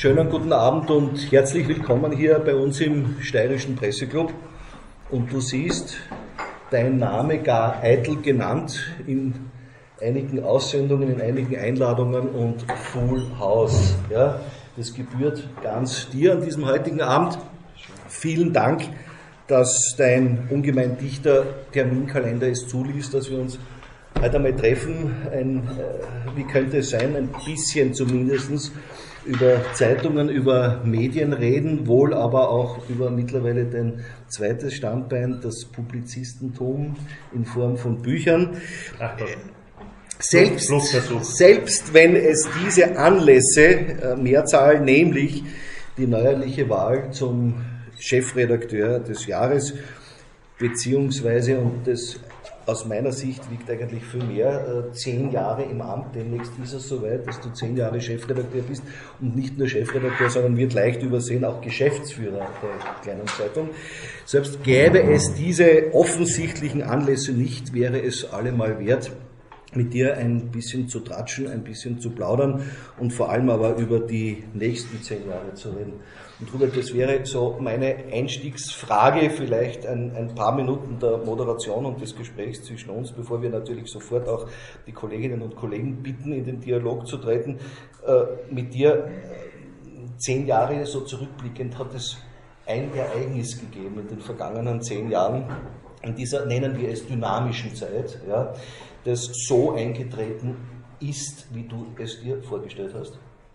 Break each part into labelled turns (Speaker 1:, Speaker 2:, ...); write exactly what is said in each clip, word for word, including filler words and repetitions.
Speaker 1: Schönen guten Abend und herzlich willkommen hier bei uns im Steirischen Presseclub. Und du siehst, dein Name gar eitel genannt in einigen Aussendungen, in einigen Einladungen und Full House. Ja, das gebührt ganz dir an diesem heutigen Abend. Vielen Dank, dass dein ungemein dichter Terminkalender es zuließ, dass wir uns heute einmal treffen. Ein, äh, wie könnte es sein, ein bisschen zumindest über Zeitungen, über Medien reden, wohl aber auch über mittlerweile dein zweites Standbein, das Publizistentum in Form von Büchern. Ach, selbst, selbst wenn es diese Anlässe, äh, Mehrzahl, nämlich die neuerliche Wahl zum Chefredakteur des Jahres, beziehungsweise, und das aus meiner Sicht liegt eigentlich viel mehr, äh, zehn Jahre im Amt, demnächst ist es soweit, dass du zehn Jahre Chefredakteur bist und nicht nur Chefredakteur, sondern wird leicht übersehen, auch Geschäftsführer der kleinen Zeitung. Selbst gäbe es diese offensichtlichen Anlässe nicht, wäre es allemal wert, mit dir ein bisschen zu tratschen, ein bisschen zu plaudern und vor allem aber über die nächsten zehn Jahre zu reden. Und Hubert, das wäre so meine Einstiegsfrage, vielleicht ein, ein paar Minuten der Moderation und des Gesprächs zwischen uns, bevor wir natürlich sofort auch die Kolleginnen und Kollegen bitten, in den Dialog zu treten. Äh, mit dir, äh, zehn Jahre so zurückblickend, hat es ein Ereignis gegeben in den vergangenen zehn Jahren, in dieser, nennen wir es, dynamischen Zeit, ja, das so eingetreten ist, wie du es dir vorgestellt hast?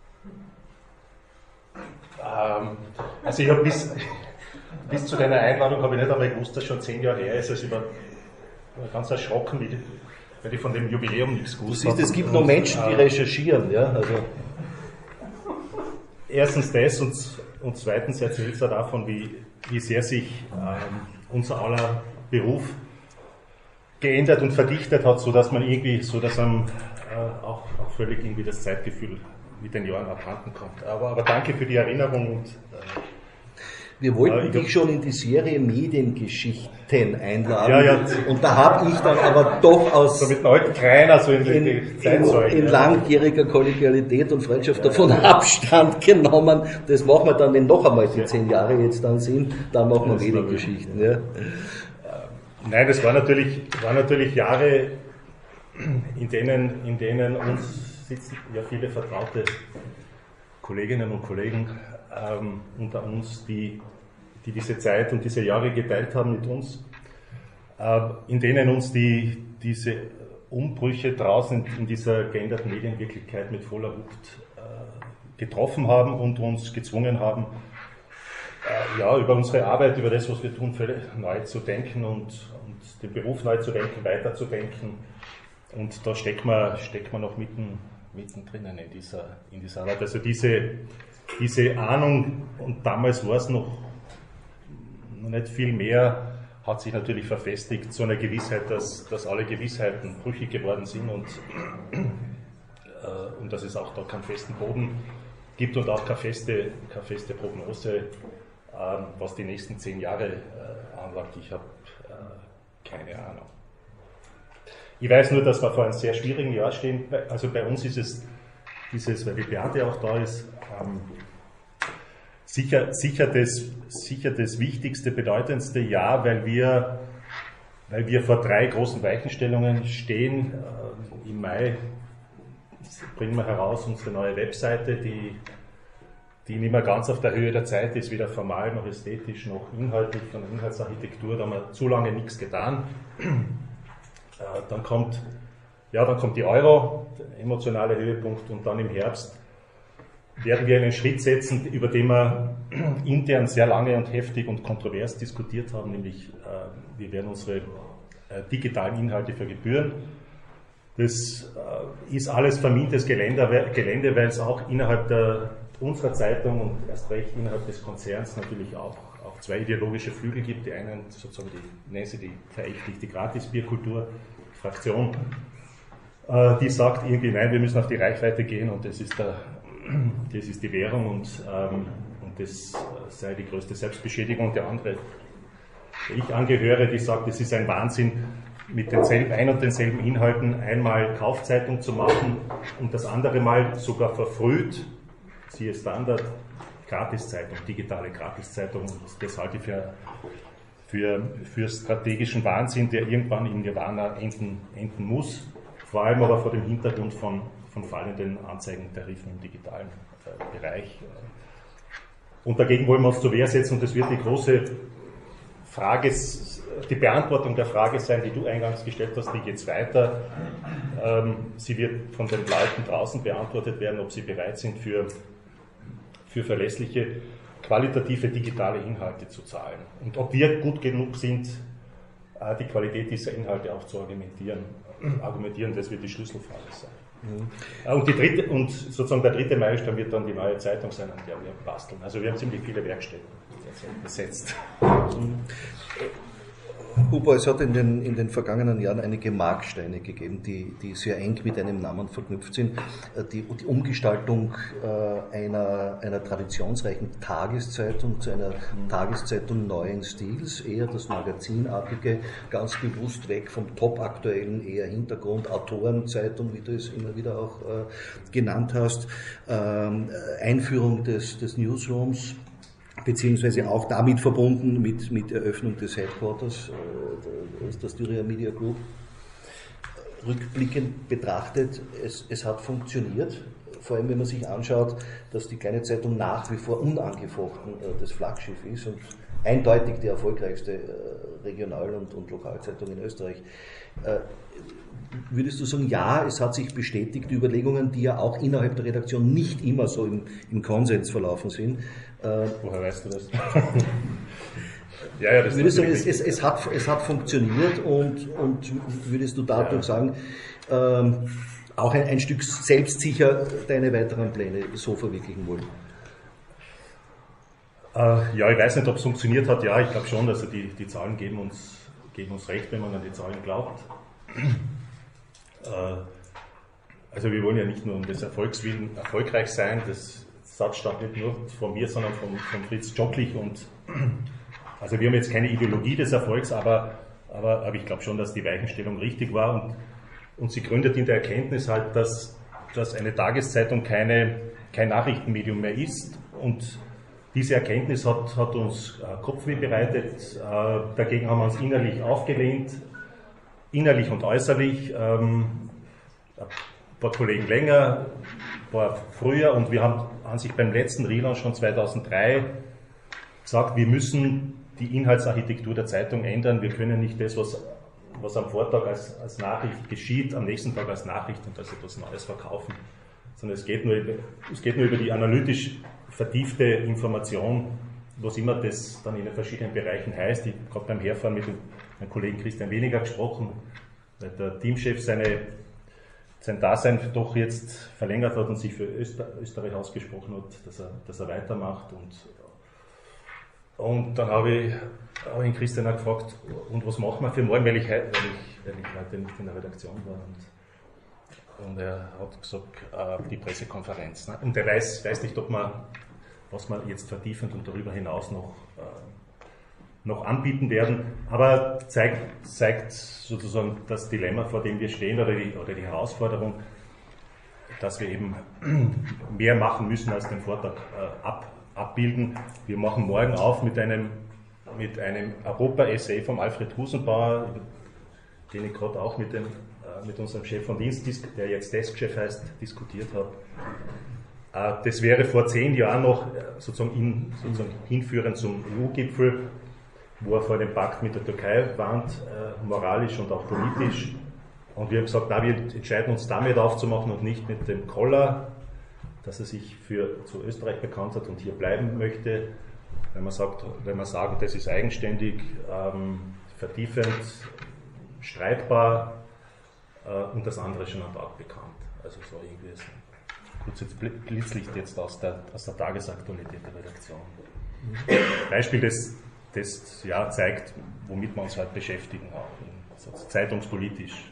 Speaker 2: Ähm, also ich habe bis, bis zu deiner Einladung habe ich nicht einmal gewusst, dass schon zehn Jahre her ist. Also ich war, war ganz erschrocken, weil ich von dem Jubiläum nichts gewusst habe.
Speaker 1: Es gibt noch Menschen, die recherchieren. Ja? Also.
Speaker 2: Erstens das und, und zweitens erzählt es ja davon, wie, wie sehr sich ähm, unser aller Beruf geändert und verdichtet hat, so dass man irgendwie, so dass einem äh, auch, auch völlig irgendwie das Zeitgefühl mit den Jahren abhanden kommt. Aber, aber danke für die Erinnerung. Und, äh,
Speaker 1: wir wollten äh, dich schon in die Serie Mediengeschichten einladen.
Speaker 2: Ja, ja.
Speaker 1: Und da habe ich dann aber doch aus
Speaker 2: so mit einem alten Kreiner so in,
Speaker 1: in, in, in, in langjähriger Kollegialität und Freundschaft ja, davon ja. Abstand genommen. Das machen wir dann, wenn noch einmal die zehn Jahre jetzt dann sind, dann machen wir Mediengeschichten. Ja.
Speaker 2: Nein, das war natürlich, war natürlich Jahre, in denen, in denen uns sitzen ja viele vertraute Kolleginnen und Kollegen ähm, unter uns, die, die diese Zeit und diese Jahre geteilt haben mit uns, äh, in denen uns die, diese Umbrüche draußen in dieser geänderten Medienwirklichkeit mit voller Wucht äh, getroffen haben und uns gezwungen haben, äh, ja, über unsere Arbeit, über das, was wir tun, völlig neu zu denken und, und den Beruf neu zu denken, weiterzudenken. Und da steckt man, steckt man noch mitten mittendrin in dieser, in dieser Arbeit. Also diese, diese Ahnung, und damals war es noch, noch nicht viel mehr, hat sich natürlich verfestigt, so eine Gewissheit, dass, dass alle Gewissheiten brüchig geworden sind und, äh, und dass es auch da keinen festen Boden gibt und auch keine feste, keine feste Prognose, äh, was die nächsten zehn Jahre äh, anlangt. Ich habe äh, keine Ahnung. Ich weiß nur, dass wir vor einem sehr schwierigen Jahr stehen. Also bei uns ist es dieses, weil die Beate auch da ist, ähm, sicher, sicher, das, sicher das wichtigste, bedeutendste Jahr, weil wir, weil wir vor drei großen Weichenstellungen stehen. Äh, Im Mai bringen wir heraus unsere neue Webseite, die, die nicht mehr ganz auf der Höhe der Zeit ist, weder formal noch ästhetisch noch inhaltlich, von der Inhaltsarchitektur. Da haben wir zu lange nichts getan. Dann kommt, ja, dann kommt die Euro, der emotionale Höhepunkt, und dann im Herbst werden wir einen Schritt setzen, über den wir intern sehr lange und heftig und kontrovers diskutiert haben, nämlich äh, wir werden unsere äh, digitalen Inhalte vergebühren. Das äh, ist alles vermintes Gelände, Gelände, weil es auch innerhalb der, unserer Zeitung und erst recht innerhalb des Konzerns natürlich auch auch zwei ideologische Flügel gibt. Die einen, sozusagen die, nennen sie die verächtlich die Gratis-Bierkultur-Fraktion, äh, die sagt irgendwie, nein, wir müssen auf die Reichweite gehen und das ist, der, das ist die Währung und, ähm, und das sei die größte Selbstbeschädigung. Der andere, der ich angehöre, die sagt, es ist ein Wahnsinn, mit denselben, ein und denselben Inhalten einmal Kaufzeitung zu machen und das andere Mal sogar verfrüht siehe Standard, Gratiszeitung, digitale Gratiszeitung, und das halte ich für, für, für strategischen Wahnsinn, der irgendwann im Nirvana enden, enden muss, vor allem aber vor dem Hintergrund von, von fallenden Anzeigentarifen im digitalen äh, Bereich. Und dagegen wollen wir uns zur Wehr setzen, und das wird die große Frage, die Beantwortung der Frage sein, die du eingangs gestellt hast, wie geht es weiter. Ähm, sie wird von den Leuten draußen beantwortet werden, ob sie bereit sind, für, für verlässliche, qualitative digitale Inhalte zu zahlen. Und ob wir gut genug sind, äh, die Qualität dieser Inhalte auch zu argumentieren. Argumentieren, das wird die Schlüsselfrage sein. Mhm. Und, die dritte, und sozusagen der dritte Meilenstein wird dann die neue Zeitung sein, an der wir basteln. Also wir haben ziemlich viele Werkstätten besetzt.
Speaker 1: Mhm. Huber, es hat in den, in den vergangenen Jahren einige Marksteine gegeben, die, die sehr eng mit einem Namen verknüpft sind. Die, die Umgestaltung äh, einer, einer traditionsreichen Tageszeitung zu einer Tageszeitung neuen Stils, eher das Magazinartige, ganz bewusst weg vom topaktuellen, eher Hintergrund, Autorenzeitung, wie du es immer wieder auch äh, genannt hast, ähm, Einführung des, des Newsrooms, beziehungsweise auch damit verbunden mit, mit Eröffnung des Headquarters äh, der Styria Media Group. Rückblickend betrachtet, es, es hat funktioniert, vor allem wenn man sich anschaut, dass die kleine Zeitung nach wie vor unangefochten äh, das Flaggschiff ist und eindeutig die erfolgreichste äh, Regional- und, und Lokalzeitung in Österreich. Äh, Würdest du sagen, ja, es hat sich bestätigt, die Überlegungen, die ja auch innerhalb der Redaktion nicht immer so im, im Konsens verlaufen sind.
Speaker 2: Äh, Woher weißt du das? ja, ja, das
Speaker 1: würdest du sagen, es, es, es, hat, es hat funktioniert, und, und würdest du dadurch ja. sagen, ähm, auch ein, ein Stück selbstsicher deine weiteren Pläne so verwirklichen wollen?
Speaker 2: Äh, ja, ich weiß nicht, ob es funktioniert hat. Ja, ich glaube schon, also die, die Zahlen geben uns, geben uns recht, wenn man an die Zahlen glaubt. Also wir wollen ja nicht nur um des Erfolgs willen erfolgreich sein, das Satz stammt nicht nur von mir, sondern von, von Fritz Jocklich, und also wir haben jetzt keine Ideologie des Erfolgs, aber, aber, aber ich glaube schon, dass die Weichenstellung richtig war, und, und sie gründet in der Erkenntnis halt, dass, dass eine Tageszeitung keine, kein Nachrichtenmedium mehr ist, und diese Erkenntnis hat, hat uns äh, Kopfweh bereitet, äh, dagegen haben wir uns innerlich aufgelehnt, innerlich und äußerlich, ähm, ein paar Kollegen länger, ein paar früher, und wir haben an sich beim letzten Relaunch schon zweitausenddrei gesagt, wir müssen die Inhaltsarchitektur der Zeitung ändern, wir können nicht das, was, was am Vortag als, als Nachricht geschieht, am nächsten Tag als Nachricht und als etwas Neues verkaufen, sondern es geht nur über, es geht nur über die analytisch vertiefte Information, was immer das dann in den verschiedenen Bereichen heißt. Ich habe gerade beim Herfahren mit dem meinem Kollegen Christian Weniger gesprochen, weil der Teamchef seine, sein Dasein doch jetzt verlängert hat und sich für Öster, Österreich ausgesprochen hat, dass er, dass er weitermacht. Und, und dann habe ich, habe ich ihn Christian auch gefragt, und was machen wir für morgen, weil ich, weil ich, weil ich heute nicht in der Redaktion war. Und, und er hat gesagt, äh, die Pressekonferenz. Ne? Und er weiß, weiß nicht, ob man, was man jetzt vertiefend und darüber hinaus noch äh, noch anbieten werden, aber zeigt, zeigt sozusagen das Dilemma, vor dem wir stehen, oder die, oder die Herausforderung, dass wir eben mehr machen müssen als den Vortag äh, ab, abbilden. Wir machen morgen auf mit einem, mit einem Europa-Essay vom Alfred Husenbauer, den ich gerade auch mit, dem, äh, mit unserem Chef von Dienst, der jetzt Deskchef heißt, diskutiert habe. Äh, das wäre vor zehn Jahren noch äh, sozusagen, in, sozusagen hinführend zum E U-Gipfel, wo er vor dem Pakt mit der Türkei warnt, äh, moralisch und auch politisch. Und wir haben gesagt, na, wir entscheiden uns damit aufzumachen und nicht mit dem Koller, dass er sich für zu Österreich bekannt hat und hier bleiben möchte. Wenn man sagt, wenn man sagt, das ist eigenständig, ähm, vertiefend, streitbar äh, und das andere schon am Tag bekannt. Also so irgendwie ist kurzes Blitzlicht jetzt aus der, aus der Tagesaktualität der Redaktion. Mhm. Beispiel des das ja, zeigt, womit wir uns halt beschäftigen, auch also zeitungspolitisch.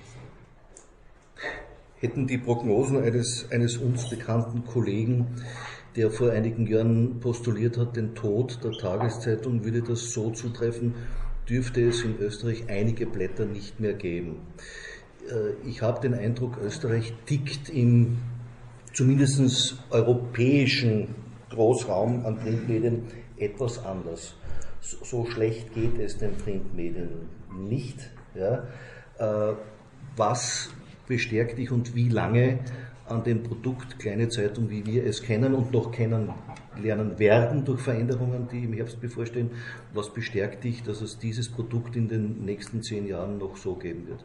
Speaker 1: Hätten die Prognosen eines, eines uns bekannten Kollegen, der vor einigen Jahren postuliert hat, den Tod der Tageszeitung, würde das so zutreffen, dürfte es in Österreich einige Blätter nicht mehr geben. Ich habe den Eindruck, Österreich tickt im zumindest europäischen Großraum an Printmedien etwas anders. So, so schlecht geht es den Printmedien nicht. Ja. Äh, was bestärkt dich und wie lange an dem Produkt Kleine Zeitung, wie wir es kennen und noch kennenlernen werden durch Veränderungen, die im Herbst bevorstehen, was bestärkt dich, dass es dieses Produkt in den nächsten zehn Jahren noch so geben wird?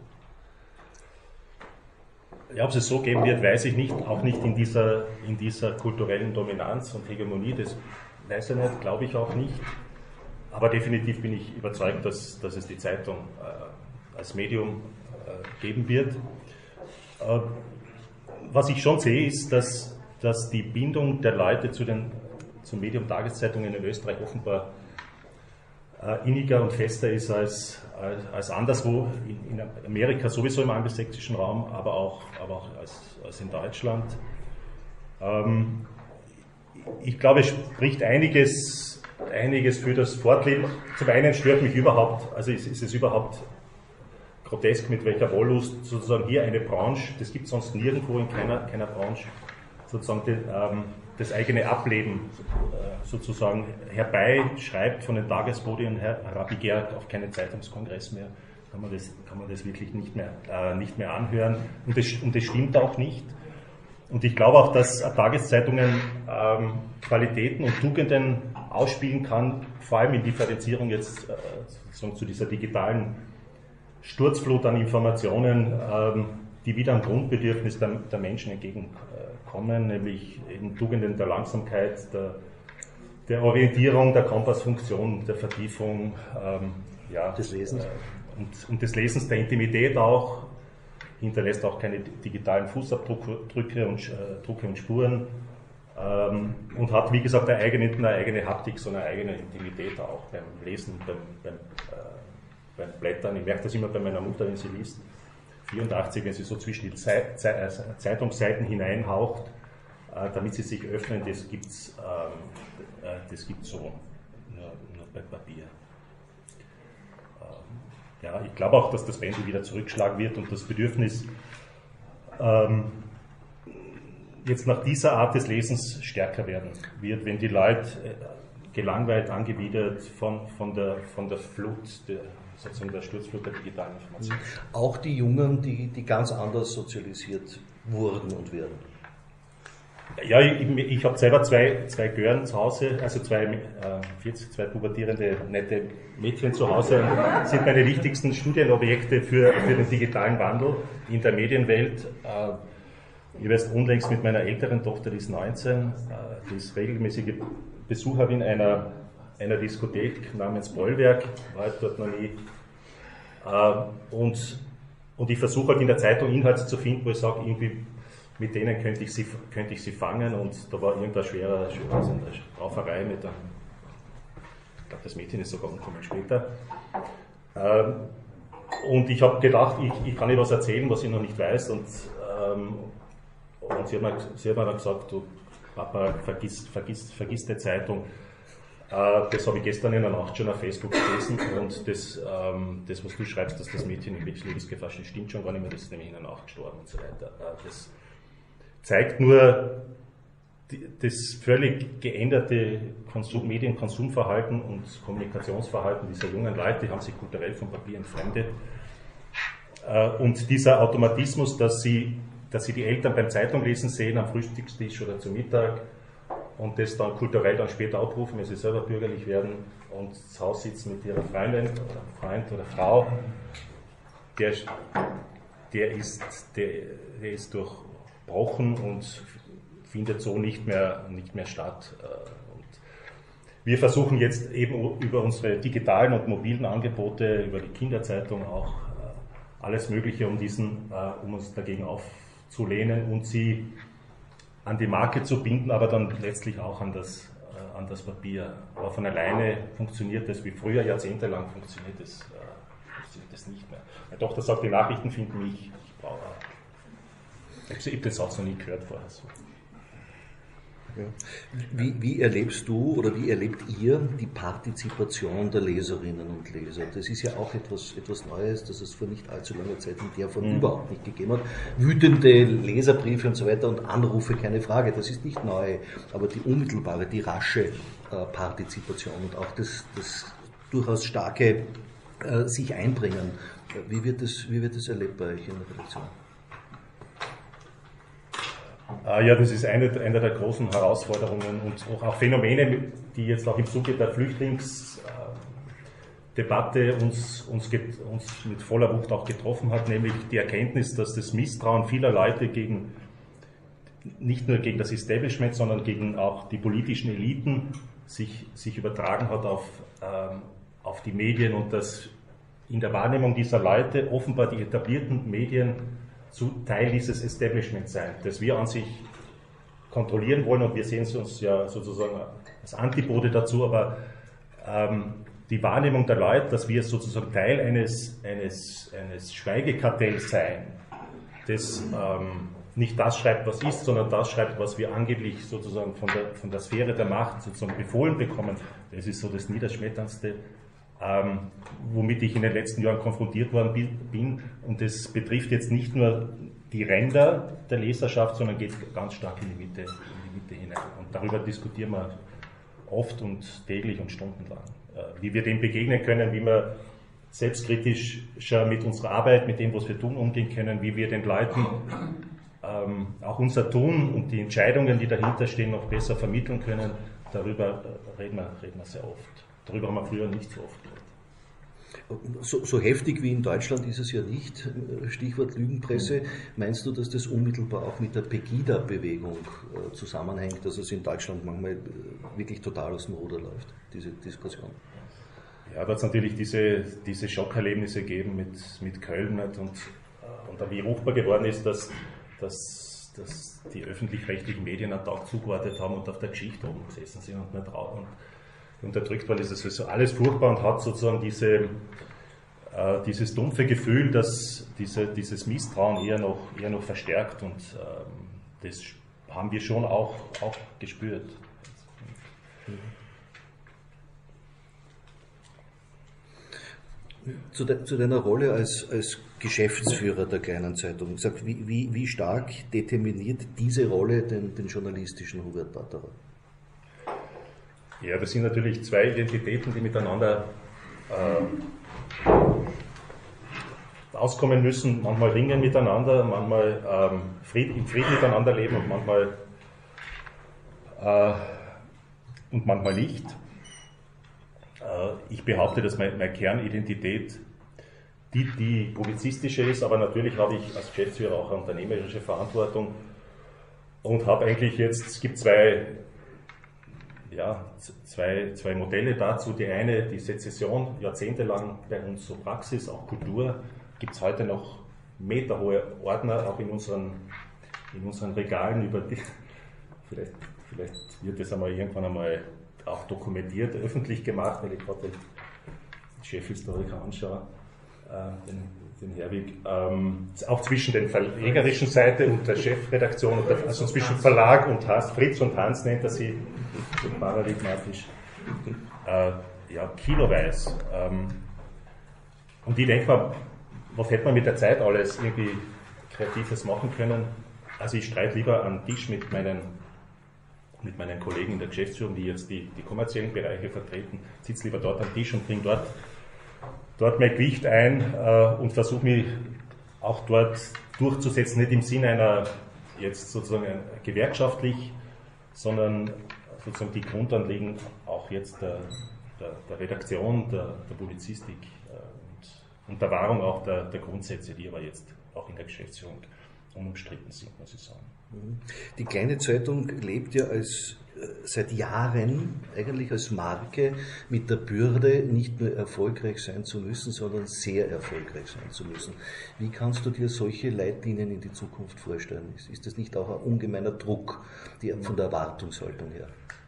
Speaker 2: Ja, ob es so geben wird, weiß ich nicht, auch nicht in dieser, in dieser kulturellen Dominanz und Hegemonie, das weiß ich nicht, glaube ich auch nicht. Aber definitiv bin ich überzeugt, dass, dass es die Zeitung äh, als Medium äh, geben wird. Äh, was ich schon sehe, ist, dass, dass die Bindung der Leute zu den, zum Medium Tageszeitungen in Österreich offenbar äh, inniger und fester ist als, als, als anderswo, in, in Amerika sowieso im angelsächsischen Raum, aber auch, aber auch als, als in Deutschland. Ähm, ich glaube, es spricht einiges, einiges für das Fortleben. Zum einen stört mich überhaupt, also ist, ist es überhaupt grotesk, mit welcher Wollust sozusagen hier eine Branche, das gibt es sonst nirgendwo in keiner, keiner Branche, sozusagen den, ähm, das eigene Ableben äh, sozusagen herbeischreibt von den Tagespodien her, begehrt auf keinen Zeitungskongress mehr, kann man das, kann man das wirklich nicht mehr, äh, nicht mehr anhören. Und das, und das stimmt auch nicht. Und ich glaube auch, dass Tageszeitungen ähm, Qualitäten und Tugenden ausspielen kann, vor allem in Differenzierung jetzt äh, sozusagen zu dieser digitalen Sturzflut an Informationen, ähm, die wieder am Grundbedürfnis der, der Menschen entgegenkommen, nämlich eben Tugenden der Langsamkeit, der, der Orientierung, der Kompassfunktion, der Vertiefung, ähm, ja,
Speaker 1: des Lesens. Äh,
Speaker 2: und, und des Lesens, der Intimität auch, hinterlässt auch keine digitalen Fußabdrücke und, äh, Drucke und Spuren ähm, und hat, wie gesagt, eine eigene, eine eigene Haptik, so eine eigene Intimität auch beim Lesen, beim, beim, äh, beim Blättern. Ich merke das immer bei meiner Mutter, wenn sie liest, vierundachtzig, wenn sie so zwischen die Zeit, Zeit, Zeitungsseiten hineinhaucht, äh, damit sie sich öffnen, das gibt es ähm, äh, das gibt's so nur, nur bei Papier. Ja, ich glaube auch, dass das Pendel wieder zurückschlagen wird und das Bedürfnis ähm, jetzt nach dieser Art des Lesens stärker werden wird, wenn die Leute äh, gelangweilt, angewidert von, von, der, von der Flut, der, sozusagen der Sturzflut der digitalen Information.
Speaker 1: Auch die Jungen, die, die ganz anders sozialisiert wurden und werden.
Speaker 2: Ja, ich, ich habe selber zwei, zwei Gören zu Hause, also zwei, äh, vierzig, zwei pubertierende, nette Mädchen zu Hause, sind meine wichtigsten Studienobjekte für, für den digitalen Wandel in der Medienwelt. Äh, ich war erst unlängst mit meiner älteren Tochter, die ist neunzehn, äh, die ist regelmäßige Besucherin einer, einer Diskothek namens Bollwerk, war halt dort noch nie. Äh, und, und ich versuche halt in der Zeitung Inhalte zu finden, wo ich sage, irgendwie, mit denen könnte ich sie, könnte ich sie fangen, und da war irgendein schwerer, also eine Rauferei mit einem, ich glaube, das Mädchen ist sogar umgekommen später. Ähm, und ich habe gedacht, ich, ich kann ihr was erzählen, was ich noch nicht weiß, und, ähm, und sie hat mir, sie hat mir dann gesagt, du Papa, vergiss, vergiss, vergiss die Zeitung. Äh, das habe ich gestern in der Nacht schon auf Facebook gelesen, und das, ähm, das was du schreibst, dass das Mädchen in Lebensgefahr steht, stimmt schon gar nicht mehr, das ist nämlich in der Nacht gestorben und so weiter. Äh, das, zeigt nur die, das völlig geänderte Konsum, Medienkonsumverhalten und Kommunikationsverhalten dieser jungen Leute, die haben sich kulturell vom Papier entfremdet. Äh, und dieser Automatismus, dass sie, dass sie die Eltern beim Zeitunglesen sehen, am Frühstückstisch oder zu Mittag, und das dann kulturell dann später abrufen, wenn sie selber bürgerlich werden und zu Hause sitzen mit ihrer Freundin oder Freund oder Frau, der, der, ist, der, der ist durch brauchen und findet so nicht mehr, nicht mehr statt. Und wir versuchen jetzt eben über unsere digitalen und mobilen Angebote, über die Kinderzeitung auch alles Mögliche, um, diesen, um uns dagegen aufzulehnen und sie an die Marke zu binden, aber dann letztlich auch an das, an das Papier. Aber von alleine funktioniert das wie früher, jahrzehntelang funktioniert das, funktioniert das nicht mehr. Meine Tochter sagt, die Nachrichten finden mich, ich brauche Ich habe das auch noch nie gehört vorher. So.
Speaker 1: Ja. Wie, wie erlebst du oder wie erlebt ihr die Partizipation der Leserinnen und Leser? Das ist ja auch etwas, etwas Neues, das es vor nicht allzu langer Zeit in der Form mhm. überhaupt nicht gegeben hat. Wütende Leserbriefe und so weiter und Anrufe, keine Frage, das ist nicht neu. Aber die unmittelbare, die rasche äh, Partizipation und auch das, das durchaus starke äh, sich einbringen, wie wird das, wie wird das erlebt bei euch in der Redaktion?
Speaker 2: Ja, das ist eine, eine der großen Herausforderungen und auch Phänomene, die jetzt auch im Zuge der Flüchtlingsdebatte uns, uns, uns mit voller Wucht auch getroffen hat, nämlich die Erkenntnis, dass das Misstrauen vieler Leute gegen, nicht nur gegen das Establishment, sondern gegen auch die politischen Eliten sich, sich übertragen hat auf, ähm, auf die Medien und dass in der Wahrnehmung dieser Leute offenbar die etablierten Medien zu Teil dieses Establishments sein, das wir an sich kontrollieren wollen und wir sehen es uns ja sozusagen als Antipode dazu, aber ähm, die Wahrnehmung der Leute, dass wir sozusagen Teil eines, eines, eines Schweigekartells seien, das ähm, nicht das schreibt, was ist, sondern das schreibt, was wir angeblich sozusagen von der, von der Sphäre der Macht sozusagen befohlen bekommen, das ist so das Niederschmetterndste, Ähm, womit ich in den letzten Jahren konfrontiert worden bin. Und das betrifft jetzt nicht nur die Ränder der Leserschaft, sondern geht ganz stark in die Mitte, in die Mitte hinein. Und darüber diskutieren wir oft und täglich und stundenlang. Äh, wie wir dem begegnen können, wie wir selbstkritischer mit unserer Arbeit, mit dem, was wir tun, umgehen können, wie wir den Leuten ähm, auch unser Tun und die Entscheidungen, die dahinter stehen, noch besser vermitteln können. Darüber reden wir, reden wir sehr oft. Darüber haben wir früher nicht so oft gehört.
Speaker 1: So, so heftig wie in Deutschland ist es ja nicht, Stichwort Lügenpresse. Meinst du, dass das unmittelbar auch mit der Pegida-Bewegung äh, zusammenhängt, dass es in Deutschland manchmal wirklich total aus dem Ruder läuft, diese Diskussion?
Speaker 2: Ja, da hat es natürlich diese, diese Schockerlebnisse gegeben mit, mit Köln nicht? Und, und wie ruchbar geworden ist, dass, dass, dass die öffentlich-rechtlichen Medien einen Tag zugewartet haben und auf der Geschichte oben gesessen sind und nicht raus. Und unterdrückt worden ist, es also alles furchtbar und hat sozusagen diese, äh, dieses dumpfe Gefühl, dass diese, dieses Misstrauen eher noch, eher noch verstärkt und ähm, das haben wir schon auch, auch gespürt.
Speaker 1: Zu, de, zu deiner Rolle als, als Geschäftsführer der Kleinen Zeitung, sag, wie, wie, wie stark determiniert diese Rolle den, den journalistischen Hubert Batterer?
Speaker 2: Ja, das sind natürlich zwei Identitäten, die miteinander äh, auskommen müssen, manchmal ringen miteinander, manchmal ähm, Fried, im Frieden miteinander leben und manchmal, äh, und manchmal nicht. Äh, ich behaupte, dass meine, meine Kernidentität die, die publizistische ist, aber natürlich habe ich als Geschäftsführer auch eine unternehmerische Verantwortung und habe eigentlich jetzt, es gibt zwei Ja, zwei, zwei Modelle dazu. Die eine, die Sezession, jahrzehntelang bei uns so Praxis, auch Kultur, gibt es heute noch meterhohe Ordner, auch in unseren, in unseren Regalen, über die, vielleicht, vielleicht wird das einmal irgendwann einmal auch dokumentiert, öffentlich gemacht, weil ich gerade den Chefhistoriker anschaue, äh, den, den Herwig, ähm, auch zwischen der verlegerischen Seite und der Chefredaktion, und der, also zwischen Verlag und Hans, Fritz und Hans nennt er sie, so paradigmatisch, äh, ja, kiloweise. Ähm, und ich denke mal, was hätte man mit der Zeit alles irgendwie Kreatives machen können? Also ich streite lieber am Tisch mit meinen, mit meinen Kollegen in der Geschäftsführung, die jetzt die, die kommerziellen Bereiche vertreten, sitze lieber dort am Tisch und bringe dort, dort mein Gewicht ein äh, und versuche mich auch dort durchzusetzen, nicht im Sinne einer jetzt sozusagen gewerkschaftlich, sondern sozusagen die Grundanliegen auch jetzt der, der, der Redaktion, der, der Publizistik äh, und, und der Wahrung auch der, der Grundsätze, die aber jetzt auch in der Geschäftsführung unumstritten sind, muss ich sagen.
Speaker 1: Die Kleine Zeitung lebt ja als, äh, seit Jahren eigentlich als Marke mit der Bürde, nicht nur erfolgreich sein zu müssen, sondern sehr erfolgreich sein zu müssen. Wie kannst du dir solche Leitlinien in die Zukunft vorstellen? Ist, ist das nicht auch ein ungemeiner Druck die, von der Erwartungshaltung her?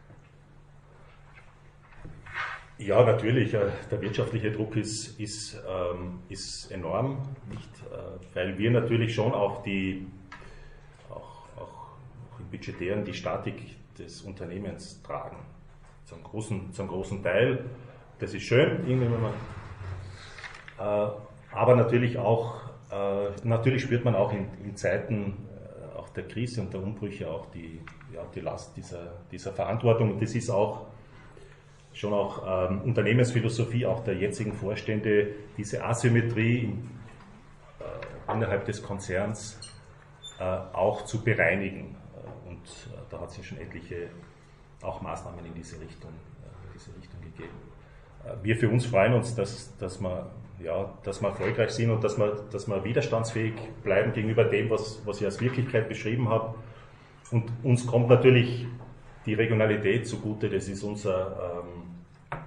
Speaker 2: Ja, natürlich. Der wirtschaftliche Druck ist, ist, ähm, ist enorm, nicht? Weil wir natürlich schon auch die, auch, auch im Budgetären die Statik des Unternehmens tragen. Zum großen, zum großen Teil. Das ist schön, irgendwann mal. Äh, aber natürlich auch, äh, natürlich spürt man auch in, in Zeiten äh, auch der Krise und der Umbrüche auch die, ja, die Last dieser, dieser Verantwortung. Und das ist auch schon auch ähm, Unternehmensphilosophie auch der jetzigen Vorstände, diese Asymmetrie in, äh, innerhalb des Konzerns äh, auch zu bereinigen. Und äh, da hat es ja schon etliche auch Maßnahmen in diese Richtung, äh, diese Richtung gegeben. Äh, wir für uns freuen uns, dass, dass, wir, ja, dass wir erfolgreich sind und dass wir, dass wir widerstandsfähig bleiben gegenüber dem, was, was ich als Wirklichkeit beschrieben habe. Und uns kommt natürlich die Regionalität zugute, das ist unser, ähm,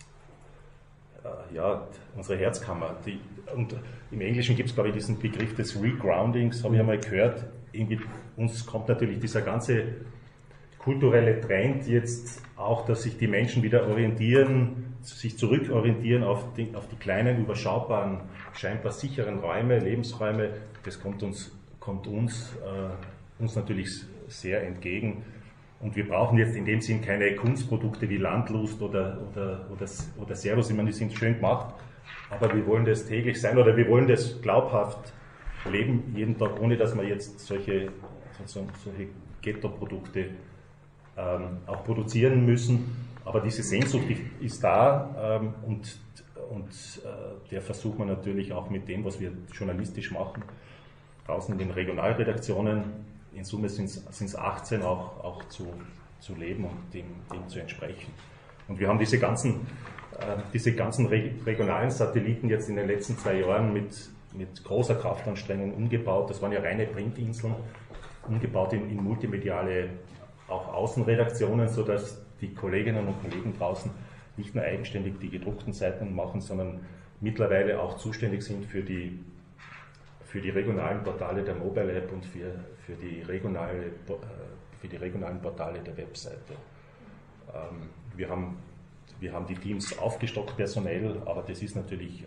Speaker 2: äh, ja, unsere Herzkammer. Die, und im Englischen gibt es, glaube ich, diesen Begriff des Regroundings, habe ich einmal gehört. Irgendwie, uns kommt natürlich dieser ganze kulturelle Trend jetzt auch, dass sich die Menschen wieder orientieren, sich zurückorientieren auf die, auf die kleinen, überschaubaren, scheinbar sicheren Räume, Lebensräume. Das kommt uns, kommt uns, äh, uns natürlich sehr entgegen. Und wir brauchen jetzt in dem Sinn keine Kunstprodukte wie Landlust oder, oder, oder, oder Servus, ich meine, die sind schön gemacht, aber wir wollen das täglich sein oder wir wollen das glaubhaft leben, jeden Tag, ohne dass wir jetzt solche, sozusagen, solche Ghetto-Produkte ähm, auch produzieren müssen. Aber diese Sehnsucht ist da ähm, und, und äh, der versuchen wir natürlich auch mit dem, was wir journalistisch machen, draußen in den Regionalredaktionen, in Summe sind es achtzehn, auch, auch zu, zu leben und dem, dem zu entsprechen. Und wir haben diese ganzen, äh, diese ganzen re regionalen Satelliten jetzt in den letzten zwei Jahren mit, mit großer Kraftanstrengung umgebaut. Das waren ja reine Printinseln, umgebaut in, in multimediale auch Außenredaktionen, sodass die Kolleginnen und Kollegen draußen nicht nur eigenständig die gedruckten Seiten machen, sondern mittlerweile auch zuständig sind für die für die regionalen Portale der Mobile App und für, für, die, regionale, für die regionalen Portale der Webseite. Ähm, wir, haben, wir haben die Teams aufgestockt personell, aber das ist natürlich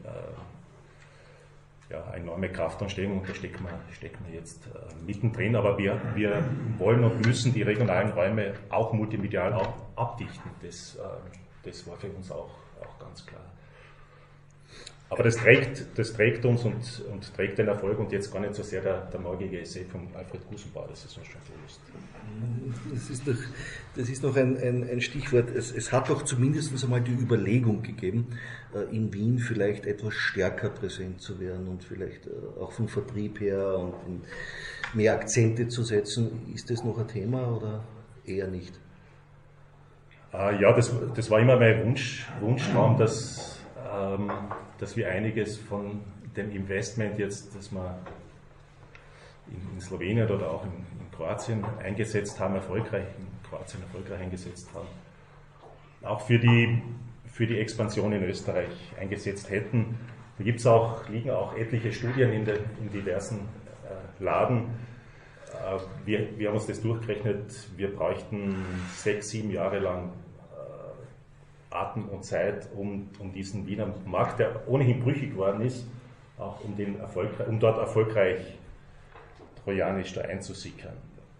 Speaker 2: äh, ja, eine enorme Kraftanstrengung und da stecken wir, stecken wir jetzt äh, mittendrin, aber wir, wir wollen und müssen die regionalen Räume auch multimedial auch abdichten. Das, äh, das war für uns auch, auch ganz klar. Aber das trägt, das trägt uns und, und trägt den Erfolg und jetzt gar nicht so sehr der, der morgige Essay von Alfred Gusenbauer, das ist uns schon bewusst.
Speaker 1: Das ist noch, das ist noch ein, ein, ein Stichwort. Es, es hat doch zumindest einmal die Überlegung gegeben, in Wien vielleicht etwas stärker präsent zu werden und vielleicht auch vom Vertrieb her und mehr Akzente zu setzen. Ist das noch ein Thema oder eher nicht?
Speaker 2: Ja, das, das war immer mein Wunsch, Wunschtraum, dass dass wir einiges von dem Investment jetzt, das wir in, in Slowenien oder auch in, in Kroatien eingesetzt haben, erfolgreich in Kroatien erfolgreich eingesetzt haben, auch für die, für die Expansion in Österreich eingesetzt hätten. Da gibt's auch, liegen auch etliche Studien in, den, in diversen äh, Laden. Äh, wir, wir haben uns das durchgerechnet, wir bräuchten sechs, sieben Jahre lang Atem und Zeit, um, um diesen Wiener Markt, der ohnehin brüchig geworden ist, auch um, den erfolgreich, um dort erfolgreich trojanisch da einzusickern.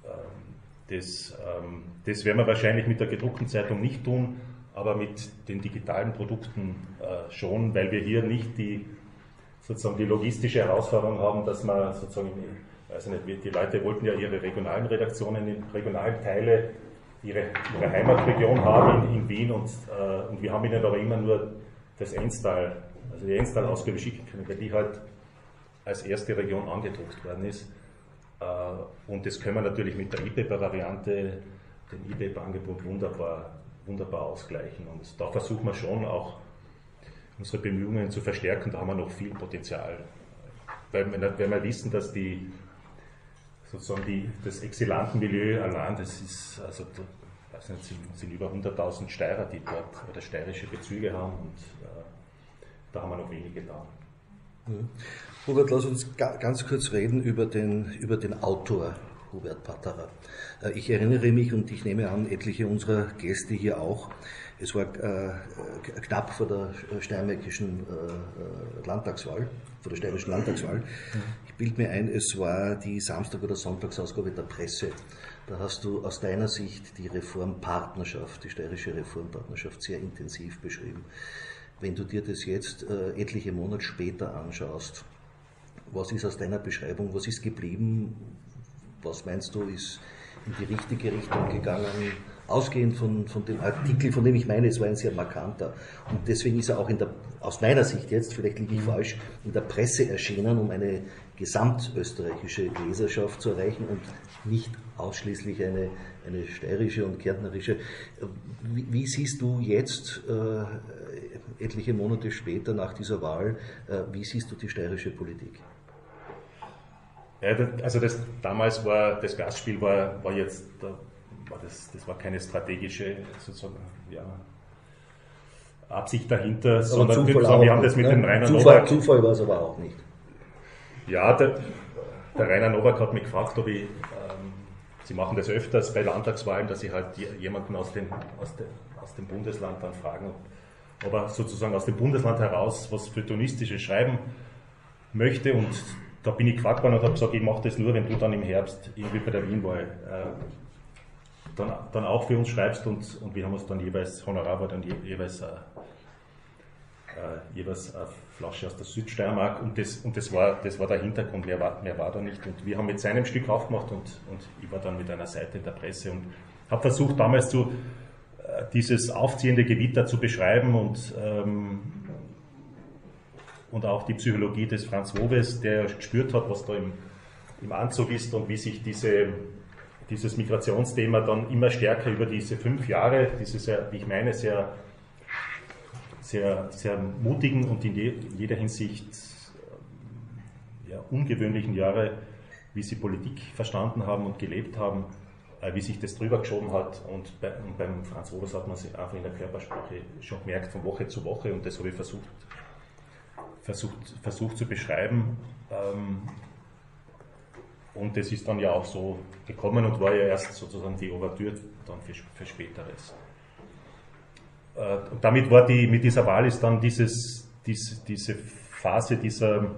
Speaker 2: Das, das werden wir wahrscheinlich mit der gedruckten Zeitung nicht tun, aber mit den digitalen Produkten schon, weil wir hier nicht die, sozusagen die logistische Herausforderung haben, dass man sozusagen, weiß ich nicht, die Leute wollten ja ihre regionalen Redaktionen, in regionalen Teile Ihre, ihre Heimatregion haben in, in Wien und, äh, und wir haben ihnen aber immer nur das Enstal, also die Enstal-Ausgabe schicken können, weil die halt als erste Region angedruckt worden ist. Äh, und das können wir natürlich mit der I B E B-Variante, dem I B E B-Angebot wunderbar, wunderbar ausgleichen. Und da versuchen wir schon auch unsere Bemühungen zu verstärken, da haben wir noch viel Potenzial. Weil wir, wenn wir wissen, dass die sozusagen die, das Exilantenmilieu allein, das ist, also, weiß nicht, sind, sind über hunderttausend Steirer, die dort oder steirische Bezüge haben und äh, da haben wir noch wenig getan.
Speaker 1: Ja. Robert, lass uns ga, ganz kurz reden über den, über den Autor Hubert Patterer. Ich erinnere mich und ich nehme an, etliche unserer Gäste hier auch. Es war äh, knapp vor der steiermärkischen äh, Landtagswahl, vor der steirischen Landtagswahl. Ich bilde mir ein, es war die Samstag- oder Sonntagsausgabe der Presse. Da hast du aus deiner Sicht die Reformpartnerschaft, die steirische Reformpartnerschaft sehr intensiv beschrieben. Wenn du dir das jetzt äh, etliche Monate später anschaust, was ist aus deiner Beschreibung, was ist geblieben, was meinst du, ist in die richtige Richtung gegangen, ausgehend von, von dem Artikel, von dem ich meine, es war ein sehr markanter. Und deswegen ist er auch in der, aus meiner Sicht jetzt, vielleicht liege ich falsch, in der Presse erschienen, um eine gesamtösterreichische Leserschaft zu erreichen und nicht ausschließlich eine, eine steirische und kärntnerische. Wie, wie siehst du jetzt, äh, etliche Monate später nach dieser Wahl, äh, wie siehst du die steirische Politik?
Speaker 2: Ja, also das, damals war das Gastspiel war, war jetzt, da war das, das war keine strategische sozusagen, ja, Absicht dahinter, aber sondern wir, sondern wir haben das mit ne? dem Rainer
Speaker 1: Zufall,
Speaker 2: Nowak.
Speaker 1: Zufall war es aber auch nicht.
Speaker 2: Ja, der, der Rainer Nowak hat mich gefragt, ob ich, ähm, sie machen das öfters bei Landtagswahlen, dass sie halt jemanden aus dem, aus, de, aus dem Bundesland dann fragen, ob, ob er sozusagen aus dem Bundesland heraus was Feuilletonistisches schreiben möchte, und da bin ich gefragt worden und habe gesagt, ich mache das nur, wenn du dann im Herbst irgendwie bei der Wienwahl äh, dann, dann auch für uns schreibst, und, und wir haben uns dann jeweils, Honorar war dann je, jeweils, äh, äh, jeweils eine Flasche aus der Südsteiermark, und das, und das, war, das war der Hintergrund, mehr war, mehr war da nicht, und wir haben mit seinem Stück aufgemacht, und, und ich war dann mit einer Seite in der Presse und habe versucht damals zu, äh, dieses aufziehende Gewitter zu beschreiben, und ähm, und auch die Psychologie des Franz Wowes, der gespürt hat, was da im, im Anzug ist und wie sich diese, dieses Migrationsthema dann immer stärker über diese fünf Jahre, diese sehr, wie ich meine, sehr, sehr, sehr mutigen und in jeder Hinsicht ja, ungewöhnlichen Jahre, wie sie Politik verstanden haben und gelebt haben, äh, wie sich das drüber geschoben hat, und, bei, und beim Franz Wowes hat man sich einfach in der Körpersprache schon gemerkt, von Woche zu Woche, und das habe ich versucht, Versucht, versucht zu beschreiben, ähm, und das ist dann ja auch so gekommen und war ja erst sozusagen die Ouvertüre dann für, für Späteres. Äh, und damit war die, mit dieser Wahl ist dann dieses, dies, diese Phase dieser,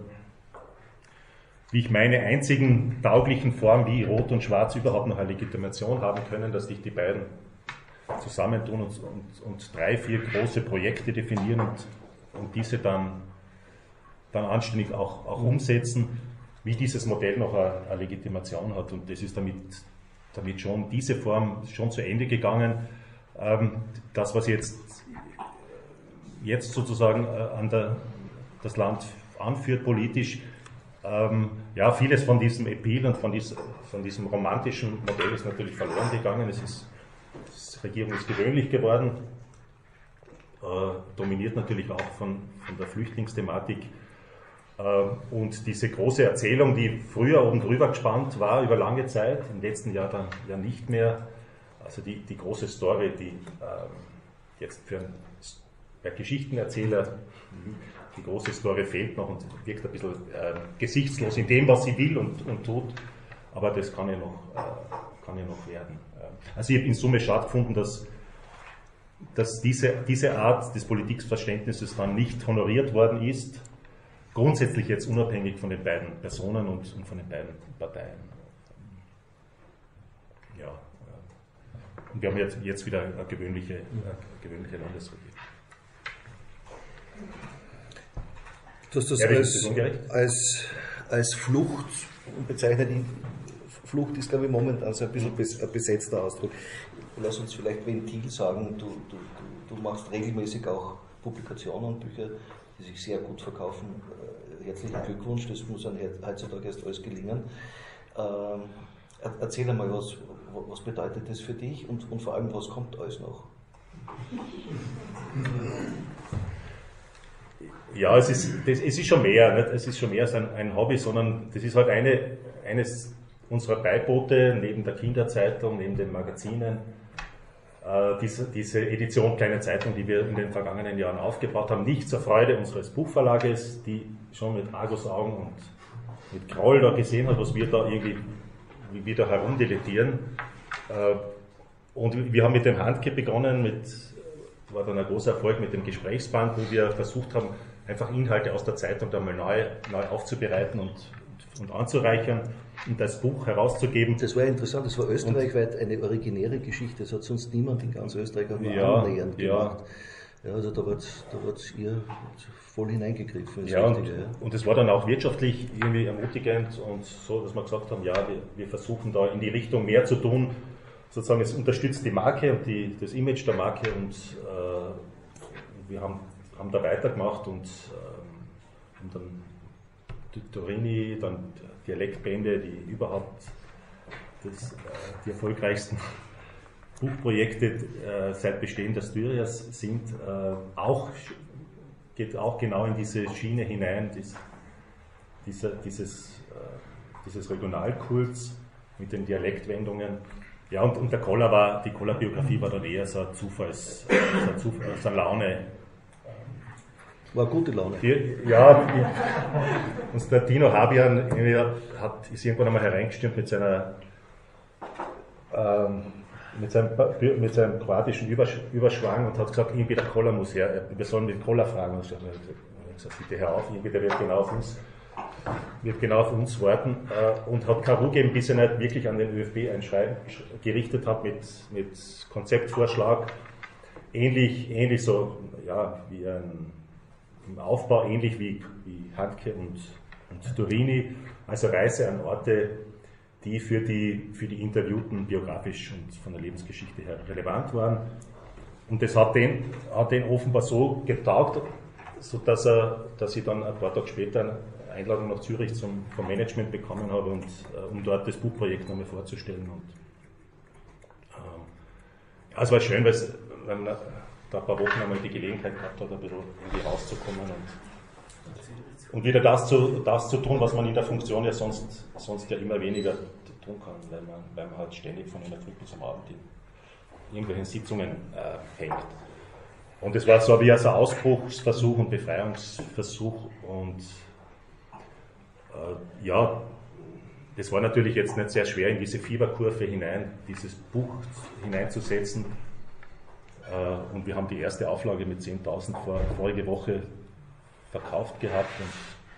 Speaker 2: wie ich meine, einzigen tauglichen Form, wie Rot und Schwarz überhaupt noch eine Legitimation haben können, dass sich die beiden zusammentun und, und, und drei, vier große Projekte definieren und, und diese dann dann anständig auch, auch umsetzen, wie dieses Modell noch eine, eine Legitimation hat. Und das ist damit, damit schon diese Form schon zu Ende gegangen. Ähm, das, was jetzt, jetzt sozusagen äh, an der, das Land anführt politisch, ähm, ja, vieles von diesem Appeal und von, dies, von diesem romantischen Modell ist natürlich verloren gegangen. Es ist, die Regierung ist gewöhnlich geworden, äh, dominiert natürlich auch von, von der Flüchtlingsthematik. Und diese große Erzählung, die früher oben drüber gespannt war über lange Zeit, im letzten Jahr dann ja nicht mehr, also die, die große Story, die ähm, jetzt für einen Geschichtenerzähler, die große Story fehlt noch und wirkt ein bisschen äh, gesichtslos in dem, was sie will und, und tut, aber das kann ja noch, äh, kann ja noch werden. Also ich habe in Summe schade gefunden, dass, dass diese, diese Art des Politikverständnisses dann nicht honoriert worden ist, grundsätzlich jetzt unabhängig von den beiden Personen und, und von den beiden Parteien. Ja, und wir haben jetzt, jetzt wieder eine gewöhnliche, eine gewöhnliche Landesregierung.
Speaker 1: Du hast das ja, als, als, als Flucht bezeichnet. Flucht ist, glaube ich, momentan so ein bisschen ein besetzter Ausdruck. Lass uns vielleicht Ventil sagen, du, du, du, du machst regelmäßig auch Publikationen und Bücher, die sich sehr gut verkaufen. Herzlichen Glückwunsch, das muss einem heutzutage erst alles gelingen. Ähm, erzähl einmal, was, was bedeutet das für dich und, und vor allem, was kommt alles noch?
Speaker 2: Ja, es ist, das, es ist schon mehr, nicht? Es ist schon mehr als ein, ein Hobby, sondern das ist halt eine, eines unserer Beiboote neben der Kinderzeitung, neben den Magazinen. Äh, diese, diese Edition Kleine Zeitung, die wir in den vergangenen Jahren aufgebaut haben, nicht zur Freude unseres Buchverlages, die schon mit Argusaugen und mit Groll da gesehen hat, was wir da irgendwie wieder herumdilettieren. Äh, und wir haben mit dem Handke begonnen, mit, war dann ein großer Erfolg mit dem Gesprächsband, wo wir versucht haben, einfach Inhalte aus der Zeitung da mal neu, neu aufzubereiten und, und anzureichern und das Buch herauszugeben.
Speaker 1: Das war interessant, das war österreichweit eine originäre Geschichte, das hat sonst niemand in ganz Österreich auch nur
Speaker 2: ja,
Speaker 1: annähernd
Speaker 2: ja.
Speaker 1: gemacht. Ja, also da wird da ihr voll hineingegriffen.
Speaker 2: Ja, und,
Speaker 1: Richtige, ja.
Speaker 2: und es war dann auch wirtschaftlich irgendwie ermutigend und so, dass wir gesagt haben, ja, wir, wir versuchen da in die Richtung mehr zu tun. Sozusagen, es unterstützt die Marke und die, das Image der Marke und äh, wir haben, haben da weitergemacht und äh, haben dann Turini, dann Dialektbände, die überhaupt das, äh, die erfolgreichsten Buchprojekte äh, seit Bestehen der Styrias sind, äh, auch, geht auch genau in diese Schiene hinein, dies, dieser, dieses, äh, dieses Regionalkults mit den Dialektwendungen. Ja, und, und der Koller war, die Koller-Biografie war dann eher so ein Zufalls, so eine, Zufall, so eine Laune.
Speaker 1: War gute Laune.
Speaker 2: Die, ja, die, und der Dino Habian hat, ist irgendwann einmal hereingestürmt mit seiner ähm, Mit seinem, mit seinem kroatischen Überschwang und hat gesagt, irgendwie der Koller muss her, wir sollen den Koller fragen. Und ich habe gesagt, bitte hör auf, irgendwie der wird genau auf uns, wird genau auf uns warten. Und hat keine Ruhe gegeben, bis er nicht wirklich an den ÖFB ein Schreiben gerichtet hat mit, mit Konzeptvorschlag. Ähnlich, ähnlich so, ja, wie ein, im Aufbau, ähnlich wie, wie Handke und, und Turini, also Reise an Orte, die für die, für die Interviewten biografisch und von der Lebensgeschichte her relevant waren. Und das hat den, hat den offenbar so getaugt, sodass er, dass ich dann ein paar Tage später eine Einladung nach Zürich zum, vom Management bekommen habe, und, äh, um dort das Buchprojekt nochmal vorzustellen. Und, äh, ja, es war schön, weil, es, weil man da ein paar Wochen einmal die Gelegenheit gehabt hat, ein bisschen irgendwie rauszukommen und Und wieder das zu, das zu tun, was man in der Funktion ja sonst, sonst ja immer weniger tun kann, weil man, weil man halt ständig von in der Früh bis am Abend in irgendwelchen Sitzungen äh, hängt. Und es war so wie ein Ausbruchsversuch und Befreiungsversuch und äh, ja, das war natürlich jetzt nicht sehr schwer, in diese Fieberkurve hinein, dieses Buch hineinzusetzen. Äh, und wir haben die erste Auflage mit zehntausend vor, vorige Woche verkauft gehabt und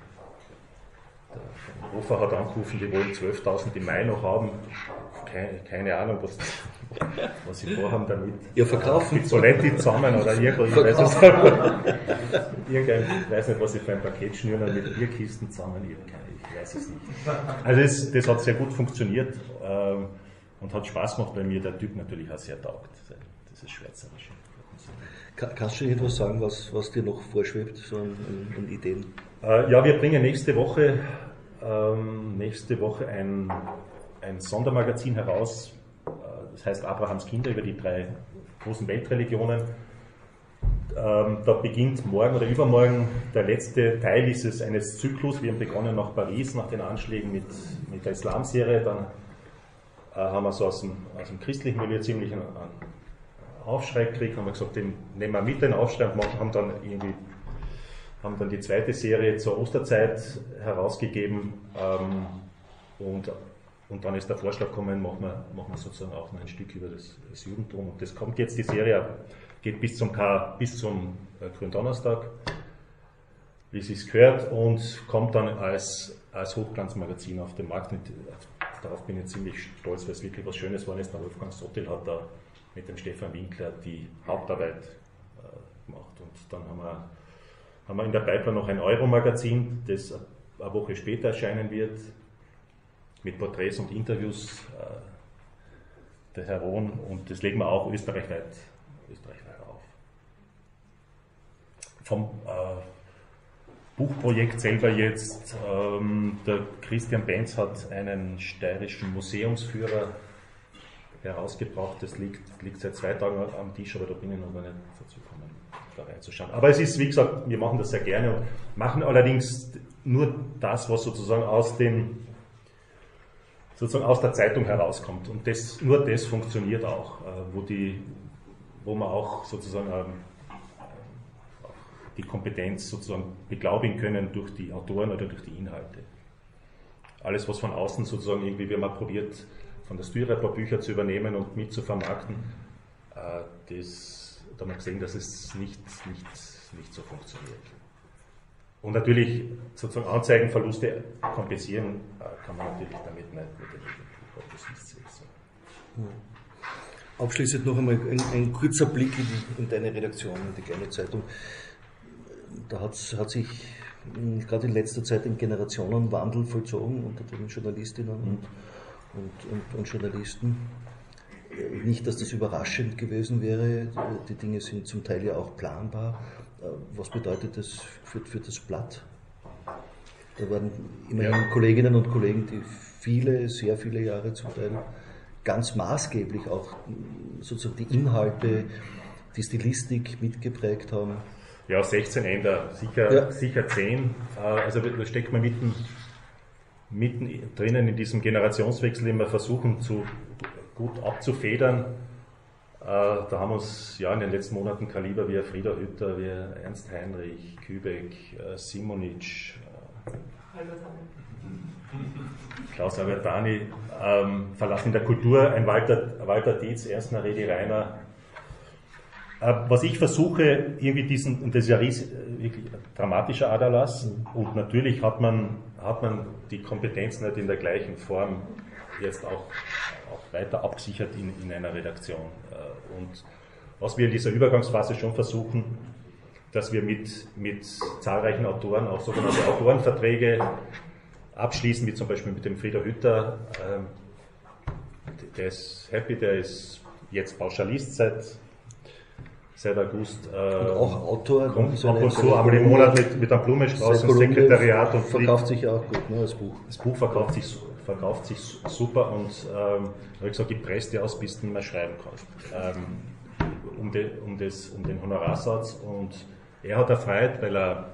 Speaker 2: der Hofer hat angerufen, die wollen zwölftausend im Mai noch haben. Keine, keine Ahnung, was, was sie vorhaben damit.
Speaker 1: Ja, verkaufen.
Speaker 2: Pizzoletti zusammen oder irgendwo, ich weiß es nicht. Irgendein, ich weiß nicht, was sie für ein Paket schnüren mit Bierkisten zusammen, ich weiß es nicht. Also das, das hat sehr gut funktioniert ähm, und hat Spaß gemacht, weil mir der Typ natürlich auch sehr taugt, dieses Schweizerische.
Speaker 1: Kannst du etwas sagen, was, was dir noch vorschwebt, so an, an Ideen?
Speaker 2: Äh, ja, wir bringen nächste Woche, ähm, nächste Woche ein, ein Sondermagazin heraus, äh, das heißt Abrahams Kinder, über die drei großen Weltreligionen. Ähm, da beginnt morgen oder übermorgen der letzte Teil dieses eines Zyklus. Wir haben begonnen nach Paris, nach den Anschlägen mit, mit der Islamserie. Dann äh, haben wir so aus dem, aus dem christlichen Milieu ziemlich einen, einen Aufschrei gekriegt, haben wir gesagt, den nehmen wir mit, den Aufschrei, und haben dann irgendwie haben dann die zweite Serie zur Osterzeit herausgegeben ähm, und, und dann ist der Vorschlag gekommen, machen wir, machen wir sozusagen auch noch ein Stück über das, das Judentum, und das kommt jetzt, die Serie geht bis zum, K, bis zum äh, Gründonnerstag, wie es sich gehört, und kommt dann als, als Hochglanzmagazin auf den Markt. Und darauf bin ich ziemlich stolz, weil es wirklich was Schönes war. Der Wolfgang Sottil hat da mit dem Stefan Winkler die Hauptarbeit äh, gemacht, und dann haben wir, haben wir in der Pipeline noch ein Euro-Magazin, das eine Woche später erscheinen wird, mit Porträts und Interviews äh, der Heroen, und das legen wir auch österreichweit, österreichweit auf. Vom äh, Buchprojekt selber jetzt, ähm, der Christian Benz hat einen steirischen Museumsführer herausgebracht, das liegt, liegt seit zwei Tagen am Tisch, aber da bin ich noch nicht dazu gekommen, da reinzuschauen. Aber es ist, wie gesagt, wir machen das sehr gerne und machen allerdings nur das, was sozusagen aus dem, sozusagen aus der Zeitung herauskommt, und das, nur das funktioniert auch, wo, die, wo man auch sozusagen ähm, die Kompetenz sozusagen beglaubigen können durch die Autoren oder durch die Inhalte. alles, was von außen sozusagen irgendwie, wir mal probiert, von der Styrer ein paar Bücher zu übernehmen und mit zu vermarkten, äh, das, da haben wir gesehen, dass es nicht, nicht, nicht so funktioniert. Und natürlich sozusagen Anzeigenverluste kompensieren äh, kann man natürlich damit nicht mit dem Buch, das ist so.
Speaker 1: Abschließend noch einmal ein, ein kurzer Blick in, in deine Redaktion, in die Kleine Zeitung. Da hat's, hat sich mh, gerade in letzter Zeit ein Generationenwandel vollzogen unter den Journalistinnen und, und, und, und Journalisten. Nicht, dass das überraschend gewesen wäre, die Dinge sind zum Teil ja auch planbar. Was bedeutet das für, für das Blatt? Da waren immerhin ja. Kolleginnen und Kollegen, die viele, sehr viele Jahre zum Teil ganz maßgeblich auch sozusagen die Inhalte, die Stilistik mitgeprägt haben.
Speaker 2: Ja, sechzehn Änder, sicher, ja. sicher zehn. Also da steckt man mitten, mitten drinnen in diesem Generationswechsel, den wir versuchen zu gut abzufedern. Da haben uns ja in den letzten Monaten Kaliber wie Frieda Hütter, wie Ernst Heinrich, Kübeck, Simonitsch, Klaus Albertani ähm, verlassen in der Kultur, ein Walter, Walter Dietz, Ernstner Redi Reiner. Äh, was ich versuche, irgendwie diesen, und das ist ja riesig, wirklich dramatischer Aderlass, und natürlich hat man, hat man die Kompetenz nicht in der gleichen Form jetzt auch, auch weiter abgesichert in, in einer Redaktion. Äh, und was wir in dieser Übergangsphase schon versuchen, dass wir mit, mit zahlreichen Autoren auch sogenannte Autorenverträge abschließen, wie zum Beispiel mit dem Frieda Hütter. Ähm, der ist happy, der ist jetzt Pauschalist seit, seit August. Äh, und
Speaker 1: auch Autor.
Speaker 2: Kommt so ab und zu einmal im Monat mit, mit einem Blumenstrauß ins Sekretariat. Und
Speaker 1: verkauft sich auch gut, ne, das Buch.
Speaker 2: Das Buch verkauft sich, verkauft sich super, und ähm, habe ich gesagt, ich presse dir aus, bis du nicht mehr schreiben kannst. Ähm, um, de, um, das, um den Honorarsatz, und er hat erfreut, weil er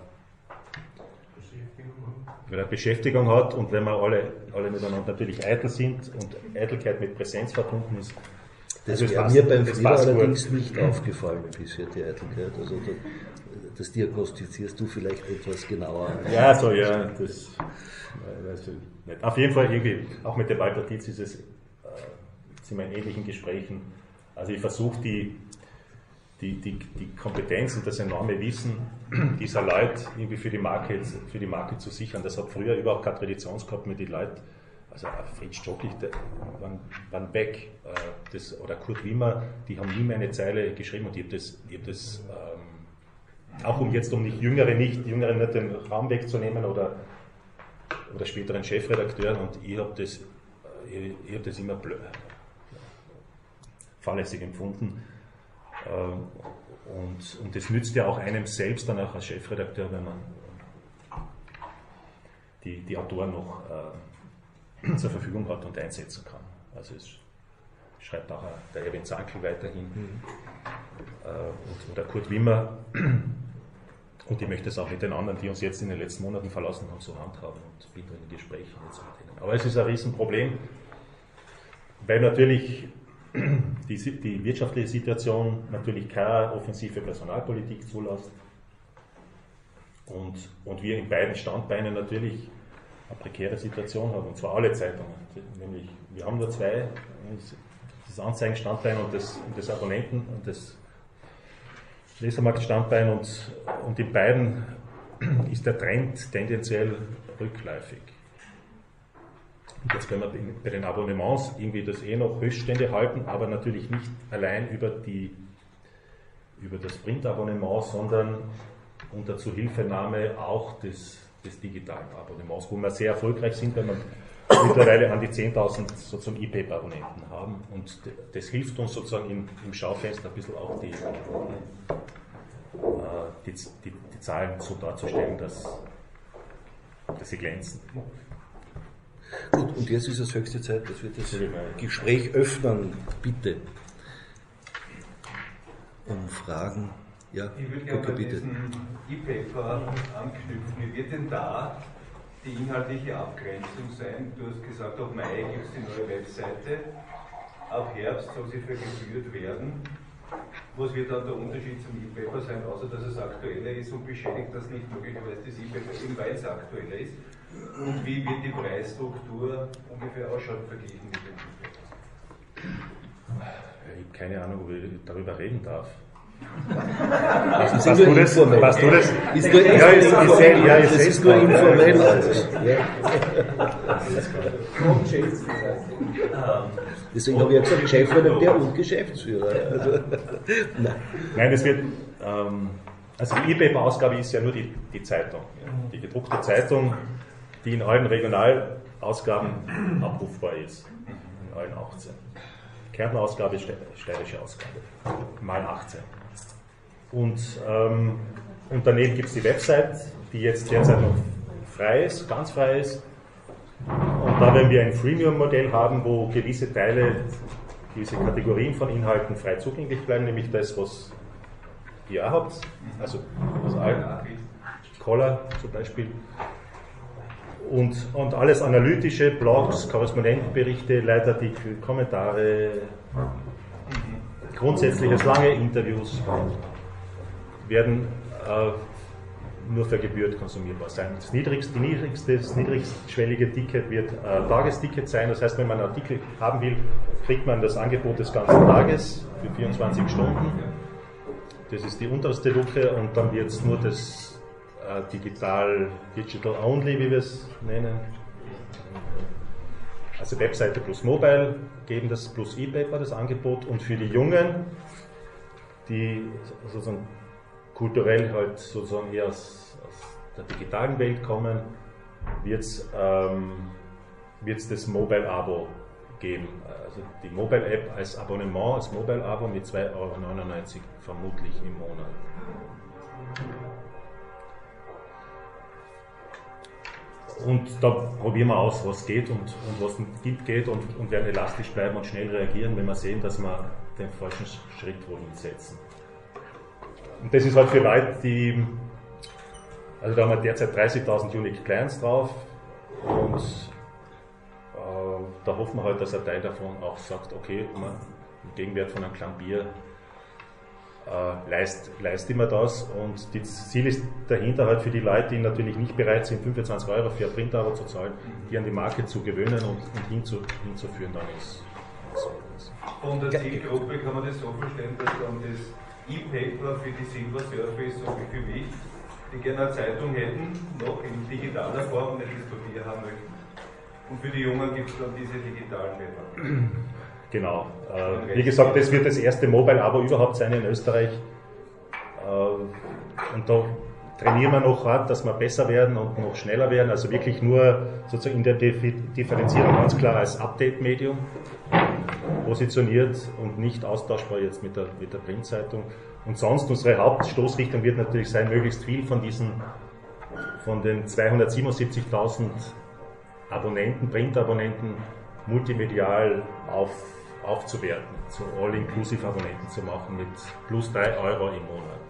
Speaker 2: weil er Beschäftigung hat, und wenn wir alle, alle miteinander natürlich eitel sind und Eitelkeit mit Präsenz verbunden ist.
Speaker 1: Das also wäre mir beim Frieda allerdings gut. Nicht aufgefallen bisher, die Eitelkeit. Also da, das diagnostizierst du vielleicht etwas genauer.
Speaker 2: Ja, so, ja, das weiß ich nicht. Auf jeden Fall irgendwie, auch mit dem Walter Dietz ist es, äh, sind wir in ähnlichen Gesprächen. Also ich versuche die Die, die, die Kompetenz und das enorme Wissen dieser Leute irgendwie für die Marke, für die Marke zu sichern. Das hat früher überhaupt keine Tradition gehabt mit den Leuten. Also Fritz Stocklich, Van, Van Beck äh, das, oder Kurt Wimmer, die haben nie mehr eine Zeile geschrieben, und ich habe das, ich hab das ähm, auch um jetzt um nicht Jüngere, nicht Jüngeren nicht den Raum wegzunehmen oder, oder späteren Chefredakteuren, und ich habe das, ich, ich hab das immer blöd, fahrlässig empfunden. Und, und das nützt ja auch einem selbst dann auch als Chefredakteur, wenn man die, die Autoren noch äh, zur Verfügung hat und einsetzen kann. Also es schreibt auch der Erwin Zankel weiterhin mhm. äh, und, oder Kurt Wimmer, und ich möchte es auch mit den anderen, die uns jetzt in den letzten Monaten verlassen haben, so handhaben, und bin in Gesprächen jetzt mit denen. Aber es ist ein Riesenproblem, weil natürlich Die, die wirtschaftliche Situation natürlich keine offensive Personalpolitik zulässt, und, und wir in beiden Standbeinen natürlich eine prekäre Situation haben, und zwar alle Zeitungen. Nämlich, wir haben nur zwei, das Anzeigenstandbein und das, und das Abonnenten- und das Lesermarktstandbein, und, und in beiden ist der Trend tendenziell rückläufig. Und jetzt können wir bei den Abonnements irgendwie das eh noch Höchststände halten, aber natürlich nicht allein über, die, über das Printabonnement, sondern unter Zuhilfenahme auch des, des digitalen Abonnements, wo wir sehr erfolgreich sind, weil wir mittlerweile an die zehntausend sozusagen E-Paper-Abonnenten haben, und das hilft uns sozusagen im, im Schaufenster ein bisschen auch die, die, die, die Zahlen so darzustellen, dass, dass sie glänzen.
Speaker 1: Gut, und jetzt ist es höchste Zeit, dass wir das Gespräch öffnen, bitte. Um Fragen. Ja,
Speaker 3: ich würde gerne an diesen E-Paper anknüpfen. Wie wird denn da die inhaltliche Abgrenzung sein? Du hast gesagt, ab Mai gibt es die neue Webseite. Ab Herbst soll sie vergeführt werden. Was wird dann der Unterschied zum E-Paper sein, außer dass es aktueller ist und beschädigt das nicht möglicherweise das E-Paper, eben weil es aktueller ist? Und wie wird die Preisstruktur ungefähr ausschauen, verglichen mit dem E-Paper?
Speaker 2: Ich habe keine Ahnung, ob ich darüber reden darf.
Speaker 1: Das ist
Speaker 2: Was
Speaker 1: nur
Speaker 2: du das?
Speaker 1: informell.
Speaker 2: Was du das?
Speaker 1: Ist nur,
Speaker 2: Ja, ist, ist, sehr- ja, ist
Speaker 1: das ist nur
Speaker 2: sehr-
Speaker 1: informell. Also. Ja. Deswegen habe ich ja gesagt, Chefredakteur und Geschäftsführer. Also, nein.
Speaker 2: Nein, es wird, ähm, also die E-Paper-Ausgabe ist ja nur die, die Zeitung. Die gedruckte Zeitung, die in allen Regionalausgaben abrufbar ist. In allen achtzehn. Kärntner-Ausgabe ist steirische Ausgabe. Mal achtzehn. Und, ähm, und daneben gibt es die Website, die jetzt derzeit noch frei ist, ganz frei ist. Und da werden wir ein Freemium-Modell haben, wo gewisse Teile, gewisse Kategorien von Inhalten frei zugänglich bleiben, nämlich das, was ihr auch habt, also aus allen, Collar zum Beispiel. Und, und alles analytische, Blogs, Korrespondentenberichte, Leitartikel, Kommentare, grundsätzliches lange Interviews werden äh, nur vergebührt konsumierbar sein. Das niedrigste, die niedrigste, das niedrigstschwellige Ticket wird äh, Tagesticket sein. Das heißt, wenn man einen Artikel haben will, kriegt man das Angebot des ganzen Tages für vierundzwanzig Stunden. Das ist die unterste Luke und dann wird es nur das äh, digital, digital only, wie wir es nennen. Also Webseite plus Mobile geben das plus E-Paper, das Angebot. Und für die Jungen, die sozusagen kulturell halt sozusagen eher aus, aus der digitalen Welt kommen, wird es ähm, wird's das Mobile-Abo geben. Also die Mobile-App als Abonnement, als Mobile-Abo mit zwei Euro neunundneunzig vermutlich im Monat. Und da probieren wir aus, was geht und, und was nicht geht und, und werden elastisch bleiben und schnell reagieren, wenn wir sehen, dass wir den falschen Schritt wohin setzen. Und das ist halt für Leute, die, also da haben wir derzeit dreißigtausend Unique Clients drauf und äh, da hoffen wir halt, dass ein Teil davon auch sagt, okay, man, im Gegenwert von einem kleinen Bier äh, leist, leist immer das und das Ziel ist dahinter halt für die Leute, die natürlich nicht bereit sind, fünfundzwanzig Euro für ein Print-Abo zu zahlen, die an die Marke zu gewöhnen und, und hinzu, hinzuführen dann ist.
Speaker 3: Von der Zielgruppe kann man das so verstehen, dass dann das E-Paper für die Silver Surfer so wie für mich, die gerne eine Zeitung hätten, noch in digitaler Form, nicht das Papier haben möchten. Und für die Jungen gibt es dann diese digitalen Paper.
Speaker 2: Genau. Äh, wie gesagt, das wird das erste Mobile-Abo überhaupt sein in Österreich. Äh, und da trainieren wir noch hart, dass wir besser werden und noch schneller werden. Also wirklich nur sozusagen in der Differenzierung ganz klar als Update-Medium positioniert und nicht austauschbar jetzt mit der, mit der Printzeitung. Und sonst unsere Hauptstoßrichtung wird natürlich sein, möglichst viel von diesen, von den zweihundertsiebenundsiebzigtausend Abonnenten, Printabonnenten, multimedial auf, aufzuwerten, zu All-Inclusive-Abonnenten zu machen mit plus drei Euro im Monat.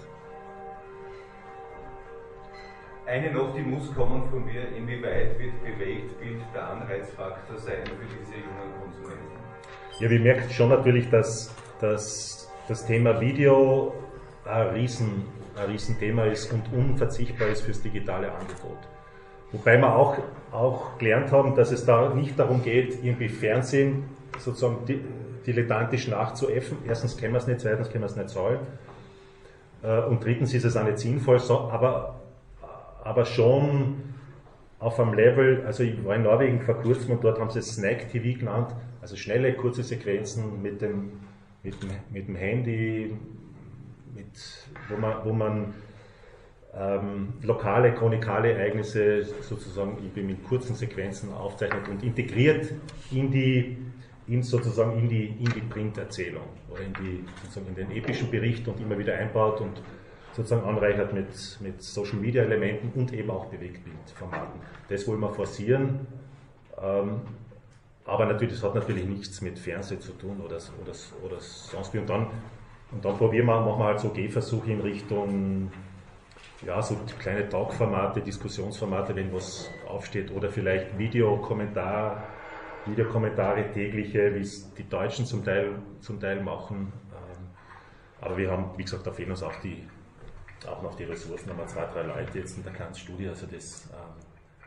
Speaker 3: Eine noch, die muss kommen von mir, inwieweit wird Bewegtbild der Anreizfaktor sein für diese jungen Konsumenten?
Speaker 2: Ja, wir merken schon natürlich, dass, dass das Thema Video ein, Riesen, ein Riesenthema ist und unverzichtbar ist fürs digitale Angebot. Wobei wir auch, auch gelernt haben, dass es da nicht darum geht, irgendwie Fernsehen sozusagen dilettantisch nachzuäffen. Erstens können wir es nicht, zweitens können wir es nicht zahlen. Und drittens ist es auch nicht sinnvoll, aber, aber schon auf einem Level, also ich war in Norwegen vor kurzem und dort haben sie es Snack T V genannt, also schnelle, kurze Sequenzen mit dem, mit dem, mit dem Handy, mit, wo man, wo man ähm, lokale, chronikale Ereignisse sozusagen mit kurzen Sequenzen aufzeichnet und integriert in die, in sozusagen in die, in die Printerzählung oder in, die, sozusagen in den epischen Bericht und immer wieder einbaut und sozusagen anreichert mit, mit Social Media Elementen und eben auch Bewegtbildformaten. Das wollen wir forcieren, ähm, aber natürlich, das hat natürlich nichts mit Fernsehen zu tun oder, oder, oder sonst wie. Und dann, und dann probieren wir, machen wir halt so Gehversuche in Richtung, ja, so kleine Talk-Formate, Diskussionsformate, wenn was aufsteht, oder vielleicht Videokommentar, Videokommentare tägliche, wie es die Deutschen zum Teil, zum Teil machen. aber wir haben, wie gesagt, da fehlen uns auch, die, auch noch die Ressourcen, haben wir zwei, drei Leute jetzt in der Kanzstudie, also das ähm,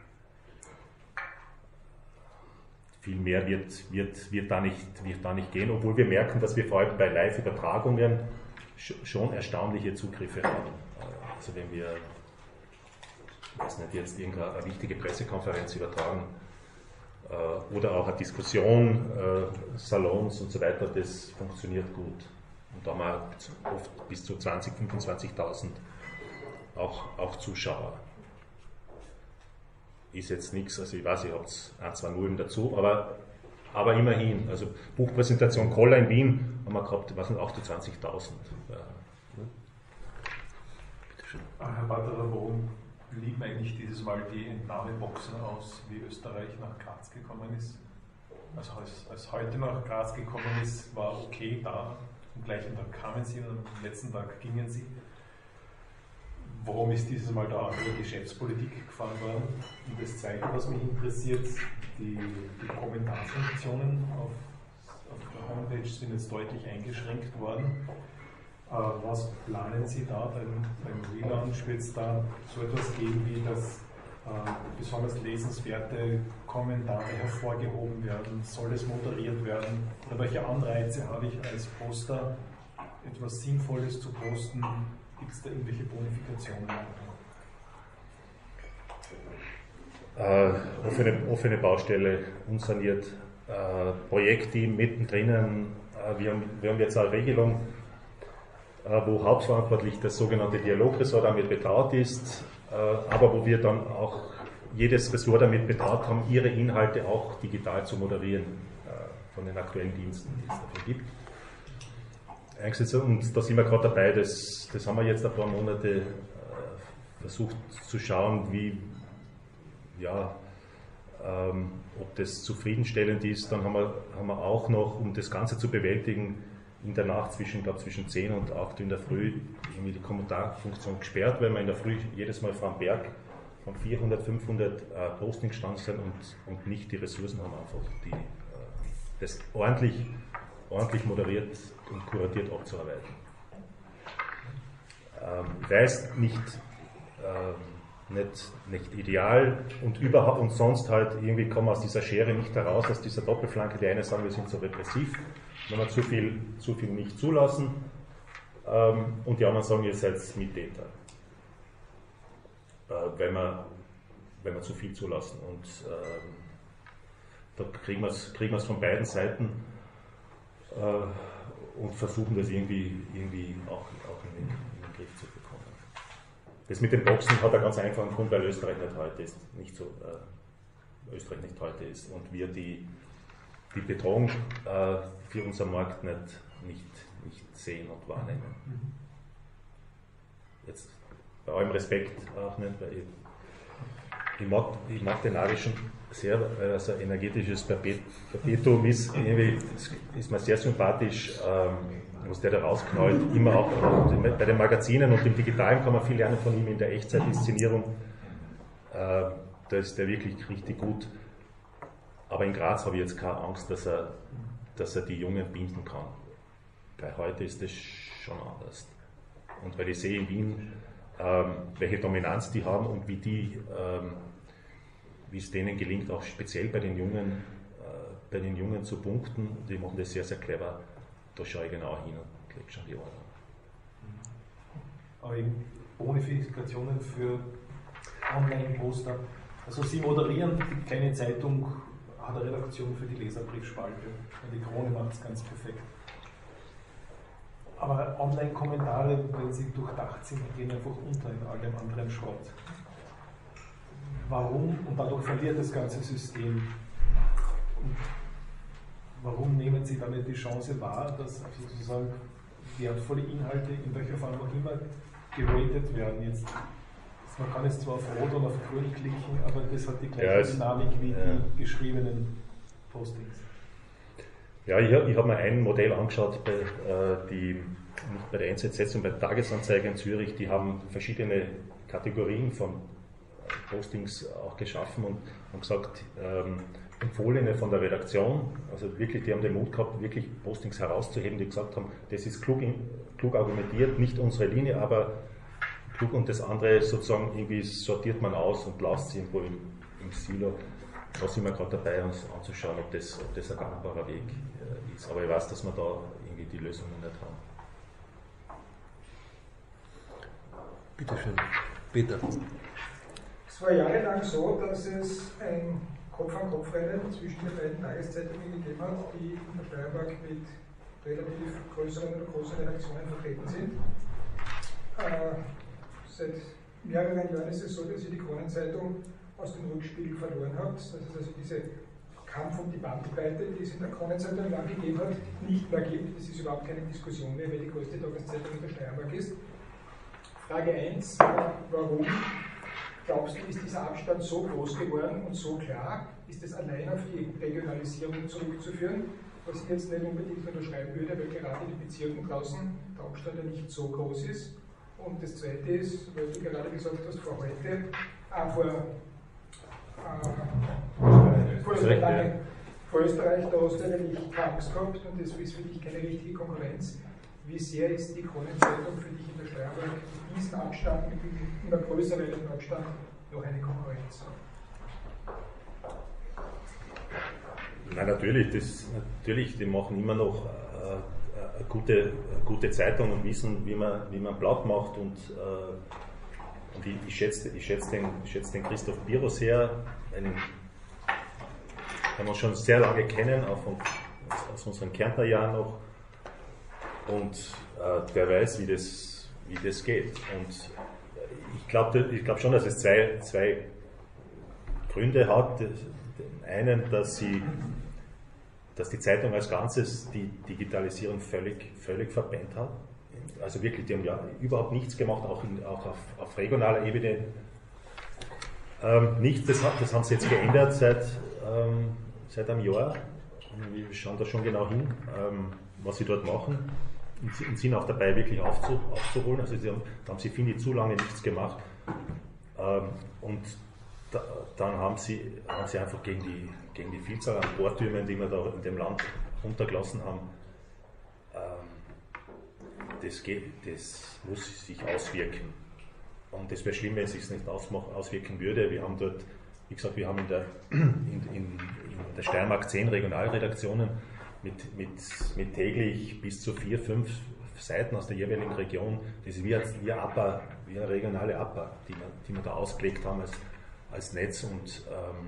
Speaker 2: viel mehr wird, wird, wird, da nicht, wird da nicht gehen, obwohl wir merken, dass wir vor allem bei Live-Übertragungen schon erstaunliche Zugriffe haben. Also wenn wir, ich weiß nicht, jetzt irgendeine wichtige Pressekonferenz übertragen äh, oder auch eine Diskussion, äh, Salons und so weiter, das funktioniert gut. Und da haben wir oft bis zu zwanzigtausend, fünfundzwanzigtausend auch, auch Zuschauer. Ist jetzt nichts, also ich weiß, ich habe ein, zwei Nullen dazu, aber, aber immerhin. Also Buchpräsentation Koller in Wien haben wir gehabt, was sind achtundzwanzigtausend. Ja.
Speaker 4: Herr Batterer, warum blieben eigentlich dieses Mal die Entnahmeboxen aus, wie Österreich nach Graz gekommen ist? Also als, als heute nach Graz gekommen ist, war okay da, am gleichen Tag kamen sie und am letzten Tag gingen sie. Warum ist dieses Mal da andere Geschäftspolitik gefahren worden? Und das Zweite, was mich interessiert, die, die Kommentarfunktionen auf, auf der Homepage sind jetzt deutlich eingeschränkt worden. Äh, was planen Sie da beim, beim Relaunch? Wird es da so etwas geben, wie dass äh, besonders lesenswerte Kommentare hervorgehoben werden? Soll es moderiert werden? Oder welche Anreize habe ich als Poster, etwas Sinnvolles zu posten? Gibt es da irgendwelche Bonifikationen?
Speaker 2: Äh, offene, offene Baustelle, unsaniert, äh, Projektteam mittendrin. Äh, wir, haben, wir haben jetzt eine Regelung, äh, wo hauptverantwortlich das sogenannte Dialogressort damit betraut ist, äh, aber wo wir dann auch jedes Ressort damit betraut haben, ihre Inhalte auch digital zu moderieren äh, von den aktuellen Diensten, die es dafür gibt. Und da sind wir gerade dabei, das, das haben wir jetzt ein paar Monate äh, versucht zu schauen, wie, ja, ähm, ob das zufriedenstellend ist. Dann haben wir, haben wir auch noch, um das Ganze zu bewältigen, in der Nacht zwischen, glaube zwischen zehn und acht in der Früh irgendwie die Kommentarfunktion gesperrt, weil wir in der Früh jedes Mal vor dem Berg von vierhundert, fünfhundert äh, Postings stand sind und, und nicht die Ressourcen haben, einfach die, äh, das ordentlich ordentlich moderiert und kuratiert abzuarbeiten. Ähm, ich weiß, nicht, ähm, nicht, nicht ideal und überhaupt und sonst halt irgendwie kommen wir aus dieser Schere nicht heraus, aus dieser Doppelflanke. Die einen sagen, wir sind so repressiv, wenn wir zu viel, zu viel nicht zulassen, ähm, und die anderen sagen, ihr seid Mittäter, äh, wenn, wir, wenn wir zu viel zulassen. Und ähm, da kriegen wir es kriegen wir es von beiden Seiten. Und versuchen das irgendwie, irgendwie auch, auch in, den, in den Griff zu bekommen. Das mit den Boxen hat einen ganz einfachen Grund, weil Österreich nicht heute ist, nicht so, äh, Österreich nicht heute ist und wir die, die Bedrohung äh, für unseren Markt nicht, nicht, nicht sehen und wahrnehmen. Jetzt bei allem Respekt auch nicht, weil ich, ich, mag, ich mag den Arischen sehr, weil er so ein energetisches Perpetuum ist. Irgendwie ist mir sehr sympathisch, ähm, was der da rausknallt. Immer auch bei den Magazinen und im Digitalen kann man viel lernen von ihm in der Echtzeit-Inszenierung. Äh, da ist der wirklich richtig gut. Aber in Graz habe ich jetzt keine Angst, dass er, dass er die Jungen binden kann. Bei heute ist das schon anders. Und weil ich sehe in Wien, ähm, welche Dominanz die haben und wie die ähm, wie es denen gelingt, auch speziell bei den Jungen, äh, bei den Jungen zu punkten. Die machen das sehr, sehr clever. Da schaue ich genau hin und lege schon die Ohren an.
Speaker 4: Aber eben Bonifikationen für Online-Poster. Also Sie moderieren, die kleine Zeitung hat eine Redaktion für die Leserbriefspalte. Die Krone macht es ganz perfekt. Aber Online-Kommentare, wenn sie durchdacht sind, gehen einfach unter in allem anderen Schrott. Warum? Und dadurch verliert das ganze System. Und warum nehmen Sie dann nicht die Chance wahr, dass sozusagen wertvolle Inhalte in welcher Form auch immer geratet werden? Jetzt, man kann jetzt zwar auf Rot und auf Grün klicken, aber das hat die gleiche ja, Dynamik wie ja. die geschriebenen Postings.
Speaker 2: Ja, ich habe hab mir ein Modell angeschaut, bei, äh, die, nicht bei der N Z Z, sondern bei der Tagesanzeiger in Zürich. Die haben verschiedene Kategorien von Postings auch geschaffen und haben gesagt, ähm, Empfohlene von der Redaktion, also wirklich, die haben den Mut gehabt, wirklich Postings herauszuheben, die gesagt haben, das ist klug, klug argumentiert, nicht unsere Linie, aber klug, und das andere sozusagen irgendwie sortiert man aus und lasst es irgendwo im, im Silo. Da sind wir gerade dabei, uns anzuschauen, ob das, ob das ein gangbarer Weg äh, ist. Aber ich weiß, dass wir da irgendwie die Lösungen nicht haben.
Speaker 1: Bitte schön, Peter.
Speaker 5: Es war jahrelang so, dass es ein Kopf-an-Kopf-Rennen zwischen den beiden Tageszeitungen gegeben hat, die in der Steiermark mit relativ größeren oder großen Redaktionen vertreten sind. Äh, seit mehreren Jahren ist es so, dass ihr die Kronenzeitung aus dem Rückspiegel verloren habt, dass es also diese Kampf um die Bandbreite, die es in der Kronenzeitung lang gegeben hat, nicht mehr gibt. Es ist überhaupt keine Diskussion mehr, wer die größte Tageszeitung in der Steiermark ist. Frage eins, warum glaubst du, ist dieser Abstand so groß geworden und so klar? Ist es allein auf die Regionalisierung zurückzuführen, was ich jetzt nicht unbedingt unterschreiben würde, weil gerade die Bezirken draußen der Abstand ja nicht so groß ist. Und das Zweite ist, weil du gerade gesagt hast, vor heute, äh, vor, äh, vor, Österreich, vor Österreich, da hast du eigentlich keine Angst gehabt und das ist für dich keine richtige Konkurrenz. Wie sehr ist die Kronenzeitung für dich in der Steiermark mit diesem Abstand, mit dem immer größer werdenden Abstand, noch eine Konkurrenz?
Speaker 2: Nein, natürlich, das, natürlich, die machen immer noch äh, eine, gute, eine gute Zeitung und wissen, wie man, wie man Blatt macht. Und, äh, und ich, ich, schätze, ich, schätze den, ich schätze den Christoph Biro sehr, einen, den wir schon sehr lange kennen, auch von, aus unseren Kärntner Jahren noch. Und äh, wer weiß, wie das, wie das geht. Und ich glaube ich glaub schon, dass es zwei, zwei Gründe hat. Den einen, dass, sie, dass die Zeitung als Ganzes die Digitalisierung völlig, völlig verpennt hat. Also wirklich, die haben ja überhaupt nichts gemacht, auch, in, auch auf, auf regionaler Ebene. Ähm, nichts, das, hat, das haben sie jetzt geändert seit, ähm, seit einem Jahr. Wir schauen da schon genau hin, ähm, was sie dort machen. Und sind auch dabei, wirklich aufzu, aufzuholen. Also sie haben, da haben sie, finde ich, zu lange nichts gemacht. Ähm, und da, dann haben sie, haben sie einfach gegen die, gegen die Vielzahl an Bohrtürmen, die wir da in dem Land untergelassen haben, ähm, das, geht, das muss sich auswirken. Und es wäre schlimm, wenn es sich nicht auswirken würde. Wir haben dort, wie gesagt, wir haben in der, in, in, in der Steiermark zehn Regionalredaktionen, Mit, mit, mit täglich bis zu vier, fünf Seiten aus der jeweiligen Region. Das ist wie, wie, A P A, wie eine regionale A P A, die wir, die wir da ausgelegt haben als, als Netz. Und ähm,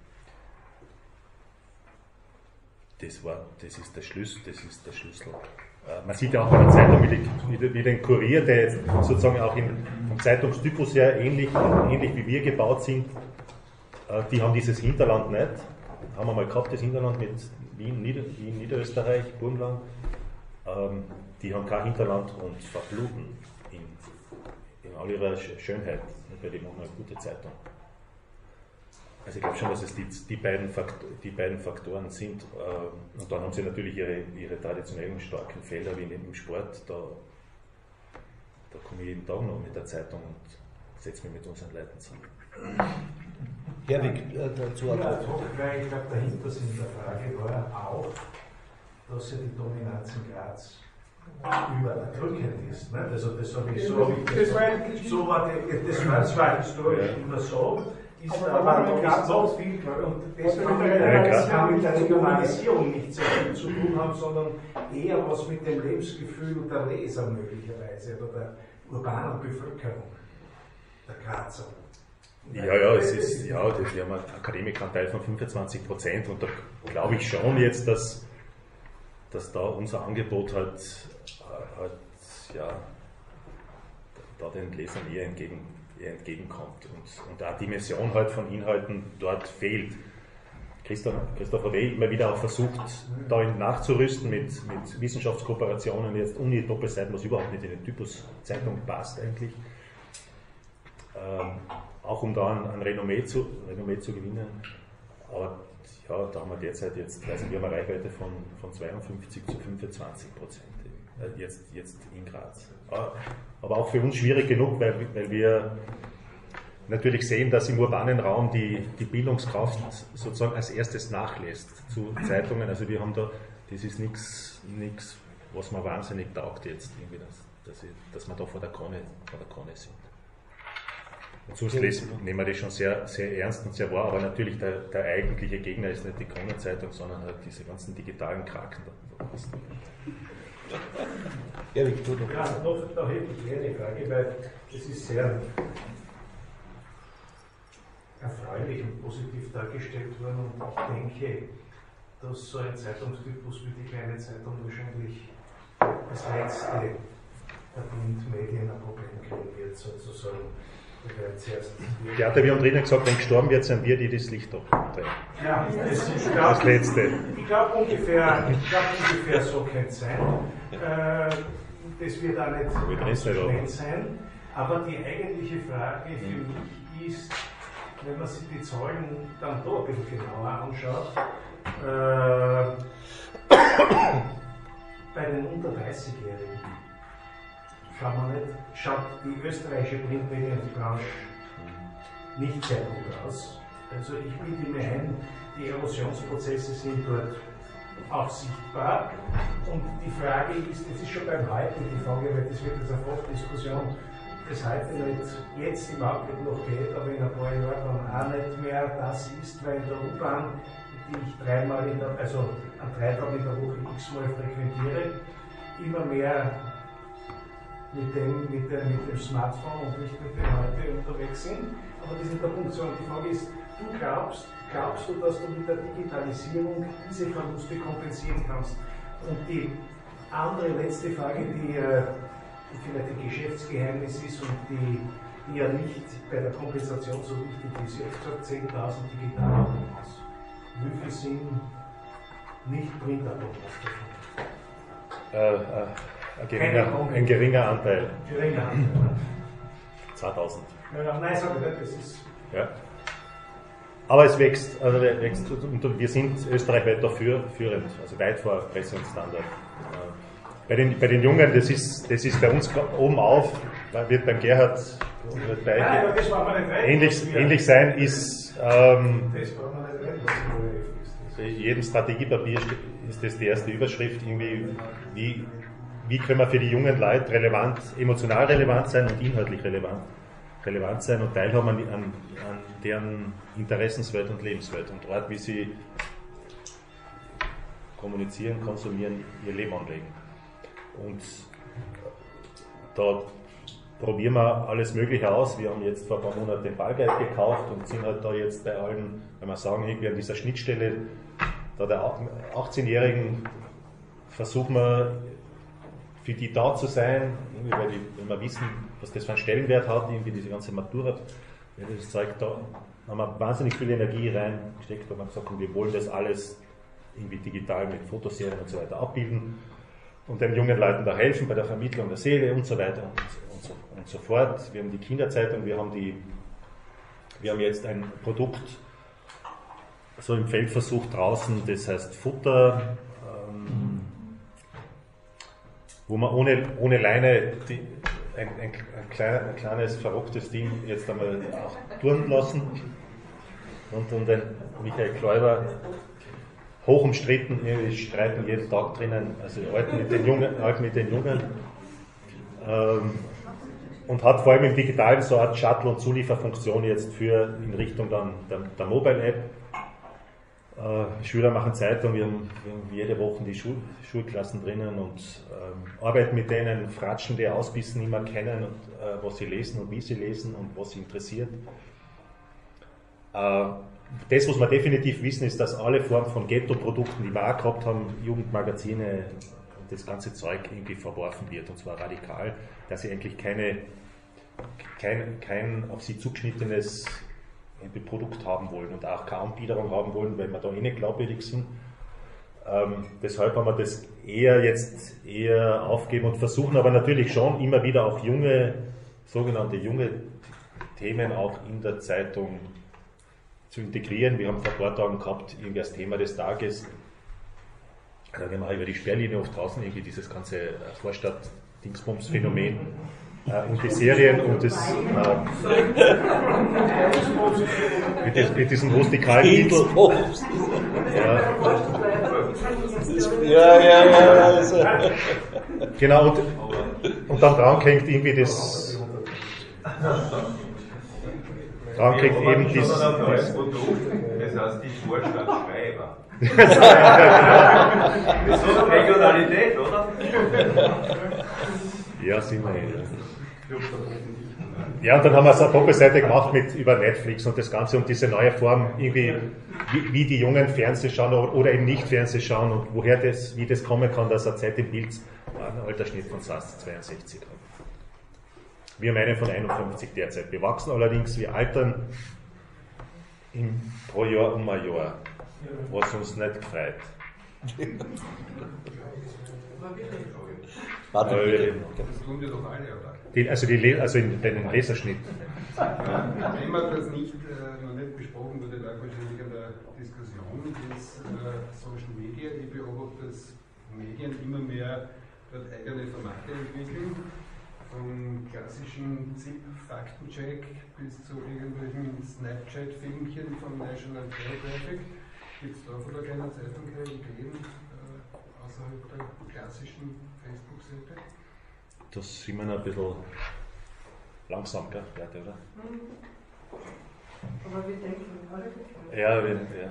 Speaker 2: das, war, das, ist der Schlüssel, das ist der Schlüssel. Äh, man sieht ja auch bei der Zeitung, wie, die, wie den Kurier, der jetzt sozusagen auch im, vom Zeitungstypus her ähnlich, ähnlich wie wir gebaut sind, äh, die haben dieses Hinterland nicht. Haben wir mal gehabt, das Hinterland mit Wien, Nieder, Wien Niederösterreich, Burgenland, ähm, die haben kein Hinterland und verbluten in, in all ihrer Schönheit, weil die machen eine gute Zeitung. Also ich glaube schon, dass es die, die, beiden, Faktor, die beiden Faktoren sind. Äh, und dann haben sie natürlich ihre, ihre traditionellen starken Felder, wie im Sport. Da, da komme ich jeden Tag noch mit der Zeitung und setze mich mit unseren Leuten zusammen.
Speaker 1: Herwig, äh, dazu
Speaker 6: ja, weil ich glaube, dahinter sind der Frage war auch, dass ja die Dominanz in Graz überdrückend ist. Ne? Also das habe ich so, hab ich das, das, so war die, das, war, das war historisch ja. immer so, ist aber, aber Graz noch viel klarer und das kann mit der Regionalisierung nicht so viel zu tun haben, sondern eher was mit dem Lebensgefühl der Leser möglicherweise oder der urbanen Bevölkerung der Grazer.
Speaker 2: Ja, ja, es ist, ja, wir haben einen Akademikeranteil von fünfundzwanzig Prozent und da glaube ich schon jetzt, dass, dass da unser Angebot halt, halt ja, da den Lesern eher, entgegen, eher entgegenkommt und, und auch die Dimension halt von Inhalten dort fehlt. Christoph, Christoph hat eh immer wieder auch versucht, da nachzurüsten mit, mit Wissenschaftskooperationen, jetzt Uni Doppelseiten, was überhaupt nicht in den Typus Zeitung passt eigentlich. Ähm, auch um da ein, ein Renommee, zu, Renommee zu gewinnen. Aber ja, da haben wir derzeit jetzt, also wir haben eine Reichweite von, von zweiundfünfzig zu fünfundzwanzig Prozent jetzt, jetzt in Graz. Aber auch für uns schwierig genug, weil, weil wir natürlich sehen, dass im urbanen Raum die, die Bildungskraft sozusagen als erstes nachlässt zu Zeitungen. Also wir haben da, das ist nichts, was mir wahnsinnig taugt jetzt, irgendwie, dass, dass, ich, dass wir da vor der Krone, vor der Krone sind. Und sonst lesen, nehmen wir das schon sehr, sehr ernst und sehr wahr, aber natürlich der, der eigentliche Gegner ist nicht die Kronenzeitung, sondern halt diese ganzen digitalen Kraken.
Speaker 6: Ja, Victor, ja, noch, noch hätte ich eine Frage, weil es ist sehr erfreulich und positiv dargestellt worden und ich denke, dass so ein Zeitungstypus wie die kleine Zeitung wahrscheinlich das letzte der Printmedien ein Problem kriegen wird, sozusagen.
Speaker 2: Ja, wir haben drinnen gesagt, wenn gestorben wird, sind wir, die das Licht abdrehen.
Speaker 6: Ja, das ist
Speaker 2: glaub, das Letzte.
Speaker 6: Ich glaube ungefähr, glaub, ungefähr so könnte es sein. Äh, das wird auch nicht ganz so schnell sein. Aber die eigentliche Frage für mich ist, wenn man sich die Zahlen dann doch ein bisschen genauer anschaut, äh, bei den unter dreißig-Jährigen schaut man nicht, schaut die österreichische Printmedienbranche nicht sehr gut aus. Also ich bilde mir ein, die Erosionsprozesse sind dort auch sichtbar. Und die Frage ist, das ist schon beim Heute die Frage, weil das wird jetzt eine Fachdiskussion, das heute nicht jetzt im Augenblick noch geht, aber in ein paar Jahren dann auch nicht mehr das ist, weil in der U-Bahn, die ich dreimal in der, also an drei Tagen in der Woche x-mal frequentiere, immer mehr mit dem, mit, dem, mit dem Smartphone und nicht mit dem heute unterwegs sind. Aber das ist der Punkt. So, und die Frage ist, du glaubst, glaubst du, dass du mit der Digitalisierung diese Verluste kompensieren kannst? Und die andere letzte Frage, die, die vielleicht ein Geschäftsgeheimnis ist und die, die ja nicht bei der Kompensation so wichtig ist. Ich habe gesagt, zehntausend Digitalabonnements. Wie viel sind nicht Printabonnements davon?
Speaker 2: Äh, äh. Ein geringer, ein geringer Anteil.
Speaker 6: Geringer Anteil.
Speaker 2: zweitausend.
Speaker 6: Ja, nein, sag ich nicht, das ist.
Speaker 2: Ja. Aber es wächst, also wächst und wir sind österreichweit dafür führend, also weit vor Presse und Standard. Bei den, bei den Jungen, das ist, das ist bei uns oben auf, wird beim Gerhard wird bei
Speaker 6: Nein, aber das war nicht rein,
Speaker 2: ähnlich, ähnlich sein, ist ähm,
Speaker 6: das war man nicht rein, was
Speaker 2: bei jedem Strategiepapier ist das die erste Überschrift, irgendwie, wie Wie können wir für die jungen Leute relevant, emotional relevant sein und inhaltlich relevant, relevant sein und teilhaben an, an, an deren Interessenswelt und Lebenswelt und Ort, wie sie kommunizieren, konsumieren, ihr Leben anlegen. Und da probieren wir alles Mögliche aus. Wir haben jetzt vor ein paar Monaten den Ballguide gekauft und sind halt da jetzt bei allen, wenn wir sagen, irgendwie an dieser Schnittstelle da der achtzehnjährigen versuchen wir für die da zu sein, weil die, wenn wir wissen, was das für einen Stellenwert hat, irgendwie diese ganze Matura, das zeigt, da haben wir wahnsinnig viel Energie reingesteckt und haben gesagt, wir wollen das alles irgendwie digital mit Fotoserien und so weiter abbilden und den jungen Leuten da helfen bei der Vermittlung der Seele und so weiter und, und, so, und so fort. Wir haben die Kinderzeitung, wir haben die, wir haben jetzt ein Produkt so im Feldversuch draußen, das heißt Futter, ähm, wo man ohne, ohne Leine die, ein, ein, ein, klein, ein kleines verrocktes Ding jetzt einmal auch turnen lassen und, und ein Michael Kläuber hoch umstritten, wir streiten jeden Tag drinnen, also alt mit den Jungen, alt mit den Jungen ähm, und hat vor allem im Digitalen so eine Art Shuttle- und Zulieferfunktion jetzt für in Richtung dann der, der Mobile-App. Äh, Schüler machen Zeitung, wir haben, wir haben jede Woche die Schul Schulklassen drinnen und ähm, arbeiten mit denen, fratschen die aus, bis sie nicht mehr kennen, und, äh, was sie lesen und wie sie lesen und was sie interessiert. Äh, das, was wir definitiv wissen, ist, dass alle Formen von Ghetto-Produkten, die wir auch gehabt haben, Jugendmagazine und das ganze Zeug irgendwie verworfen wird, und zwar radikal, dass sie eigentlich keine, kein, kein auf sie zugeschnittenes Produkt haben wollen und auch keine Anbiederung haben wollen, weil wir da eh nicht glaubwürdig sind. Ähm, deshalb haben wir das eher jetzt eher aufgeben und versuchen aber natürlich schon immer wieder auch junge, sogenannte junge Themen auch in der Zeitung zu integrieren. Wir haben vor ein paar Tagen gehabt, irgendwie als Thema des Tages, da gehen wir über die Sperrlinie oft draußen, irgendwie dieses ganze Vorstadt-Dingsbums-Phänomen. äh, und die Serien und das äh, mit, des, mit diesen rustikalen Mitteln. Ja.
Speaker 1: Ja, ja, ja. Also.
Speaker 2: Genau, und, und dann dran hängt irgendwie das. Dran kriegt eben
Speaker 3: das.
Speaker 2: dieses.
Speaker 3: Das neues Produkt, das heißt die Vorstadtschreiber. Das ist doch Regionalität, oder?
Speaker 2: Ja, sind wir eh. Ja, und dann haben wir so eine Doppelseite gemacht mit, über Netflix und das Ganze und diese neue Form, irgendwie, wie, wie die Jungen Fernsehen schauen oder, oder eben nicht Fernsehen schauen und woher das, wie das kommen kann, dass eine Zeit im Bild einen Altersschnitt von zweiundsechzig hat. Wir haben einen von einundfünfzig derzeit. Wir wachsen allerdings, wir altern im, pro Jahr um ein Jahr, was uns nicht gefreut.
Speaker 1: Warte,
Speaker 2: Aber wir-
Speaker 7: Das tun wir doch alle, oder?
Speaker 2: Die, also, die, Le- also in den Leserschnitt.
Speaker 7: Wenn man das nicht, äh, noch nicht besprochen wurde, lag wahrscheinlich an der Diskussion, ist äh, Social Media. Ich beobachte, dass Medien immer mehr dort eigene Formate entwickeln, vom klassischen Z I P-Faktencheck bis zu irgendwelchen Snapchat-Filmchen von National Geographic. Gibt es da von der kleinen Zeitung keine Ideen äh, außerhalb der klassischen Facebook-Seite?
Speaker 2: Das sind wir noch ein bisschen langsam, gell, Beate, oder?
Speaker 8: Aber wir denken alle.
Speaker 2: Ja, wir, ja.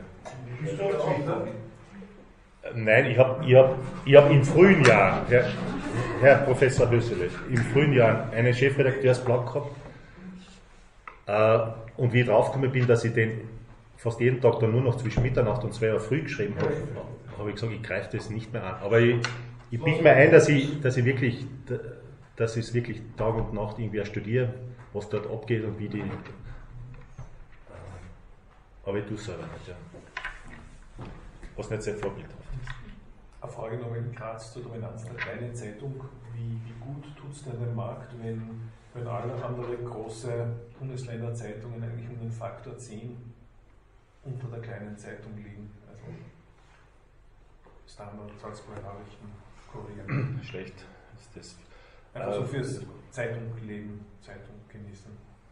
Speaker 2: Nein, ich habe ich hab, ich hab im frühen Jahr, Herr, Herr Professor Hösele, im frühen Jahr einen Chefredakteursblog gehabt. Äh, und wie ich draufgekommen bin, dass ich den fast jeden Tag dann nur noch zwischen Mitternacht und zwei Uhr früh geschrieben habe, habe ich gesagt, ich greife das nicht mehr an. Aber ich, ich bilde mir ein, dass ich, dass ich wirklich, dass ich es wirklich Tag und Nacht irgendwie studiere, was dort abgeht und wie die. Aber ich tue es selber nicht, ja. Was nicht sehr vorbildhaft ist.
Speaker 4: Eine Frage noch in Graz zur Dominanz der kleinen Zeitung. Wie, wie gut tut es denn dem Markt, wenn, wenn alle anderen große Bundesländerzeitungen eigentlich um den Faktor zehn unter der kleinen Zeitung liegen? Also Standard, Salzburger Nachrichten, Kurier.
Speaker 2: Schlecht ist das.
Speaker 4: Einfach so fürs Zeitungleben, Zeitung genießen.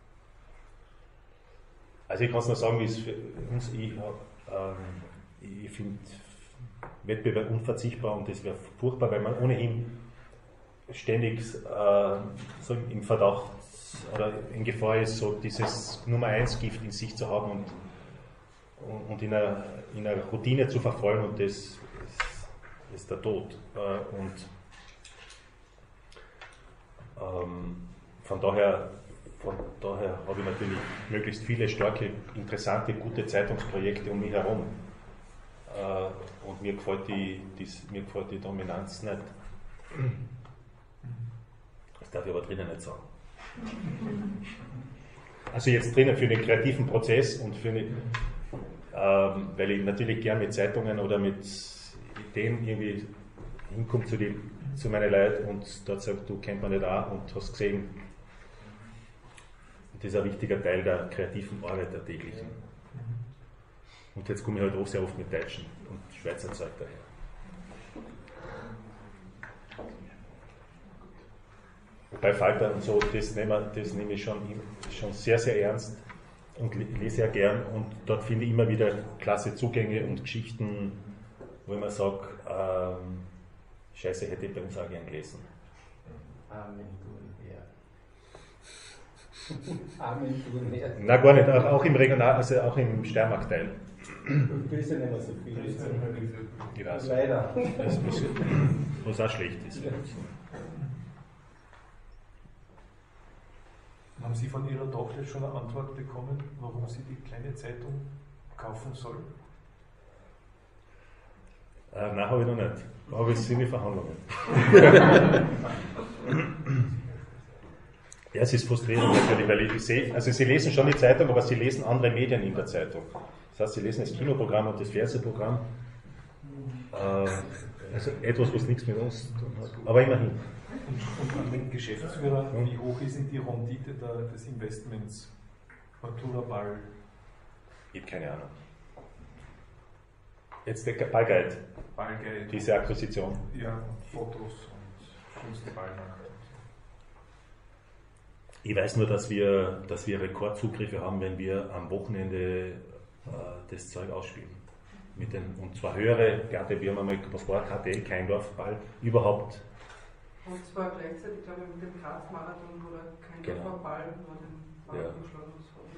Speaker 2: Also ich kann es nur sagen, wie es für uns, ich, ähm, ich finde Wettbewerb unverzichtbar und das wäre furchtbar, weil man ohnehin ständig äh, so im Verdacht oder in Gefahr ist, so dieses Nummer eins Gift in sich zu haben und, und, und in, einer, in einer Routine zu verfallen und das ist, ist der Tod. Äh, und ähm, von daher Von daher habe ich natürlich möglichst viele starke, interessante, gute Zeitungsprojekte um mich herum. Äh, und mir gefällt, die, die, mir gefällt die Dominanz nicht. Das darf ich aber drinnen nicht sagen. Also jetzt drinnen für den kreativen Prozess und für eine, ähm, weil ich natürlich gern mit Zeitungen oder mit Ideen irgendwie hinkomme zu, die, zu meinen Leuten und dort sagt, du kennt man nicht auch und hast gesehen, das ist ein wichtiger Teil der kreativen Arbeit der täglichen. Und jetzt komme ich halt auch sehr oft mit Deutschen und Schweizer Zeug daher. Bei Falter und so, das nehme, das nehme ich schon, schon sehr, sehr ernst und lese sehr gern und dort finde ich immer wieder klasse Zugänge und Geschichten, wo ich mir sage, ähm, Scheiße, hätte ich bei uns auch gern gelesen.
Speaker 9: Amen, Amen, du mehr.
Speaker 2: Na gar nicht, auch, auch im Regional, also auch im Steiermark-Teil.
Speaker 9: Du bist ja nicht mehr so viel.
Speaker 2: Ich weiß.
Speaker 9: Leider.
Speaker 2: Das ist, was auch schlecht ist.
Speaker 4: Haben Sie von Ihrer Tochter schon eine Antwort bekommen, warum sie die kleine Zeitung kaufen soll?
Speaker 2: Äh, nein, habe ich noch nicht. Aber es sind die Verhandlungen. Ja, es ist frustrierend natürlich, weil ich sehe, also Sie lesen schon die Zeitung, aber Sie lesen andere Medien in der Zeitung. Das heißt, Sie lesen das Kinoprogramm und das Fernsehprogramm. Äh, also etwas, was nichts mit uns zu tun hat. Aber immerhin.
Speaker 4: Und, und an den Geschäftsführer, wie hoch ist denn die Rendite der, des Investments? Matura Ball?
Speaker 2: Ich habe keine Ahnung. Jetzt der Ballguide.
Speaker 4: Ballguide.
Speaker 2: Diese Akquisition.
Speaker 4: Ja, Fotos und schönste Ballnacht.
Speaker 2: Ich weiß nur, dass wir, dass wir Rekordzugriffe haben, wenn wir am Wochenende äh, das Zeug ausspielen. Mit den, und zwar höhere, gerade wir haben einmal, was war K T L, kein Dorfball, überhaupt.
Speaker 8: Und zwar gleichzeitig, glaube ich, mit dem Graz-Marathon, wo der kein
Speaker 2: Genau.
Speaker 8: Dorfball nur den Ball
Speaker 2: Ja.
Speaker 8: geschlagen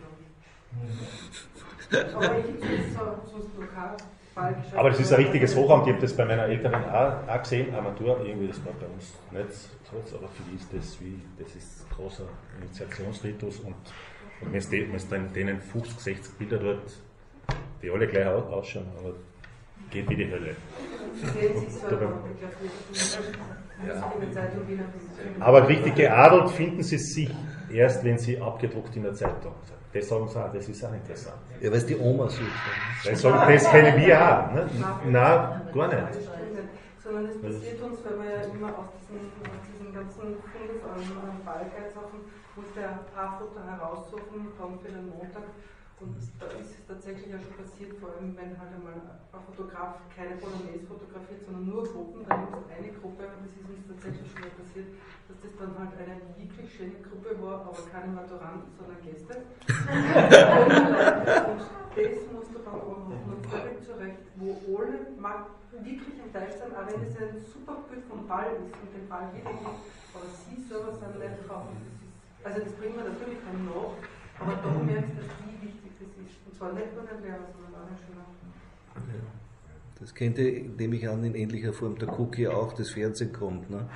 Speaker 8: hat. Aber ich habe so, so lokal Ball geschlagen.
Speaker 2: Aber das ist ein richtiges Hochamt, ich habe das bei meiner Älteren auch, auch gesehen, Amateur, irgendwie, das war bei uns nicht so, aber für die ist das wie, das ist ein großer Initiationsritus und, und wenn es de, dann denen fünfzig, sechzig Bilder dort, die alle gleich aus- ausschauen, aber geht wie die Hölle. Aber richtig geadelt finden sie sich erst, wenn sie abgedruckt in der Zeitung sind. Das sagen sie auch, das ist auch interessant.
Speaker 1: Ja, weil es die Oma sucht.
Speaker 2: Weil sagen, das kennen wir auch. Ne? Nein, gar nicht.
Speaker 8: Sondern es passiert uns, weil wir ja immer aus diesen, aus diesen ganzen Fundes an Ballgeizsachen musste ein paar Fotos heraussuchen, dann für den Montag. Und da ist es tatsächlich ja schon passiert, vor allem wenn halt einmal ein Fotograf keine Polonaise fotografiert, sondern nur Gruppen, dann gibt es eine Gruppe, und das ist uns tatsächlich schon mal passiert, dass das dann halt eine wirklich schöne Gruppe war, aber keine Maturanten, sondern Gäste. Und das musst du dann auch noch völlig zurecht, wo alle wirklich enttäuscht sind, auch wenn es ein super Bild vom Ball ist und den Ball wiedergibt, aber sie selber sind nicht drauf. Also das bringen wir natürlich dann noch, aber da merkst du, wie wichtig das ist. Und zwar nicht nur den Lehrer, sondern auch den Schüler.
Speaker 1: Das könnte, nehme ich an, in ähnlicher Form der Cookie auch das Fernsehen kommt. Ne?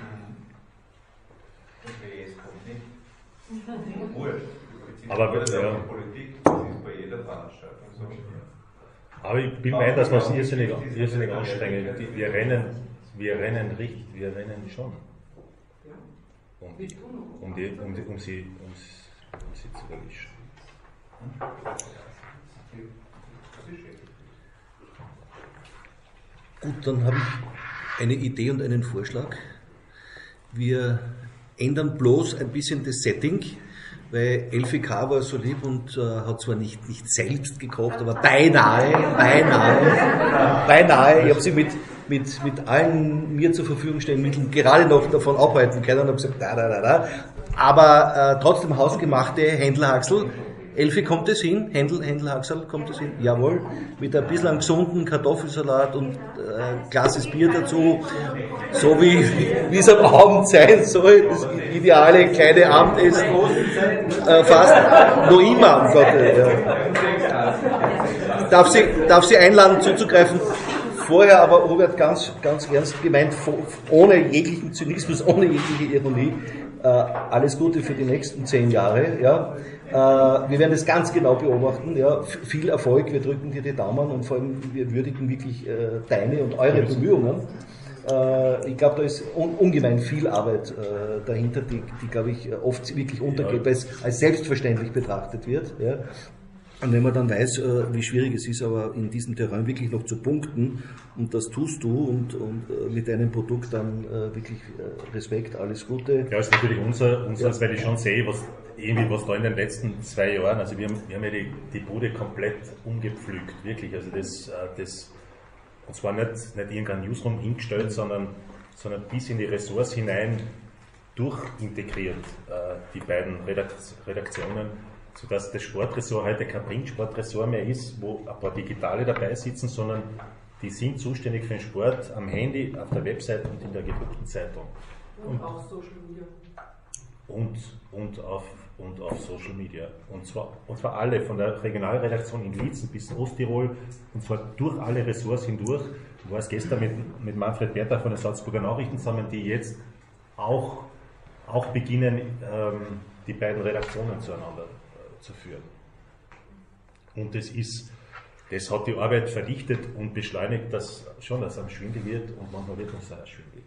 Speaker 3: Es kommt nicht. Wurscht.
Speaker 2: Aber
Speaker 3: das ist
Speaker 2: ja.
Speaker 3: auch die Politik, das ist bei jeder Veranstaltung so.
Speaker 2: Aber ich bin mir ein, dass wir es irrsinnig, irrsinnig anstrengen. Die- Wir rennen, wir rennen richtig, wir rennen schon. Um, um, die, um, die, um, sie, um, um sie zu erwischen.
Speaker 1: Gut, dann habe ich eine Idee und einen Vorschlag. Wir ändern bloß ein bisschen das Setting, weil Elfi K. war so lieb und äh, hat zwar nicht, nicht selbst gekocht, aber beinahe, beinahe, beinahe. Ich habe sie mit, mit, mit allen mir zur Verfügung stehenden Mitteln gerade noch davon abhalten können und habe gesagt, da, da, da, da. Aber äh, trotzdem hausgemachte Händlerhaxel. Elfi, kommt es hin? Händel, Händelhaxel, kommt es hin? Jawohl. Mit ein bisschen gesunden Kartoffelsalat und äh, Glas Bier dazu. So wie, wie es am Abend sein soll. Das ideale kleine Abendessen. Äh, fast. Noch immer, um Gottes ja. Darf sie, darf sie einladen zuzugreifen. Vorher aber, Robert, ganz, ganz ernst gemeint, ohne jeglichen Zynismus, ohne jegliche Ironie, äh, alles Gute für die nächsten zehn Jahre. Ja. Äh, wir werden das ganz genau beobachten. Ja. F- viel Erfolg, wir drücken dir die Daumen und vor allem wir würdigen wirklich äh, deine und eure Bemühungen. Äh, ich glaube, da ist un- ungemein viel Arbeit äh, dahinter, die, die glaube ich, oft wirklich untergeht, weil es als selbstverständlich betrachtet wird. Ja. Und wenn man dann weiß, wie schwierig es ist, aber in diesem Terrain wirklich noch zu punkten, und das tust du, und, und mit deinem Produkt dann wirklich Respekt, alles Gute.
Speaker 2: Ja, ist natürlich unser, unseres,
Speaker 1: Ja.
Speaker 2: weil ich schon sehe, was, irgendwie, was da in den letzten zwei Jahren, also wir haben, wir haben ja die, die Bude komplett umgepflügt, wirklich, also das, das, und zwar nicht, nicht irgendein Newsroom hingestellt, sondern, sondern bis in die Ressorts hinein durchintegriert, die beiden Redaktionen, sodass das Sportressort heute kein Print-Sportressort mehr ist, wo ein paar Digitale dabei sitzen, sondern die sind zuständig für den Sport am Handy, auf der Website und in der gedruckten Zeitung.
Speaker 8: Und, und auf Social Media.
Speaker 2: Und, und, auf, und auf Social Media. Und zwar, und zwar alle, von der Regionalredaktion in Liezen bis in Osttirol, und zwar durch alle Ressorts hindurch. Ich war es gestern mit, mit Manfred Bertha von den Salzburger Nachrichten zusammen, die jetzt auch, auch beginnen, ähm, die beiden Redaktionen zueinander zu führen. Und das ist, das hat die Arbeit verdichtet und beschleunigt, dass schon, dass es einem schwindelig wird und manchmal wird uns auch schwindelig.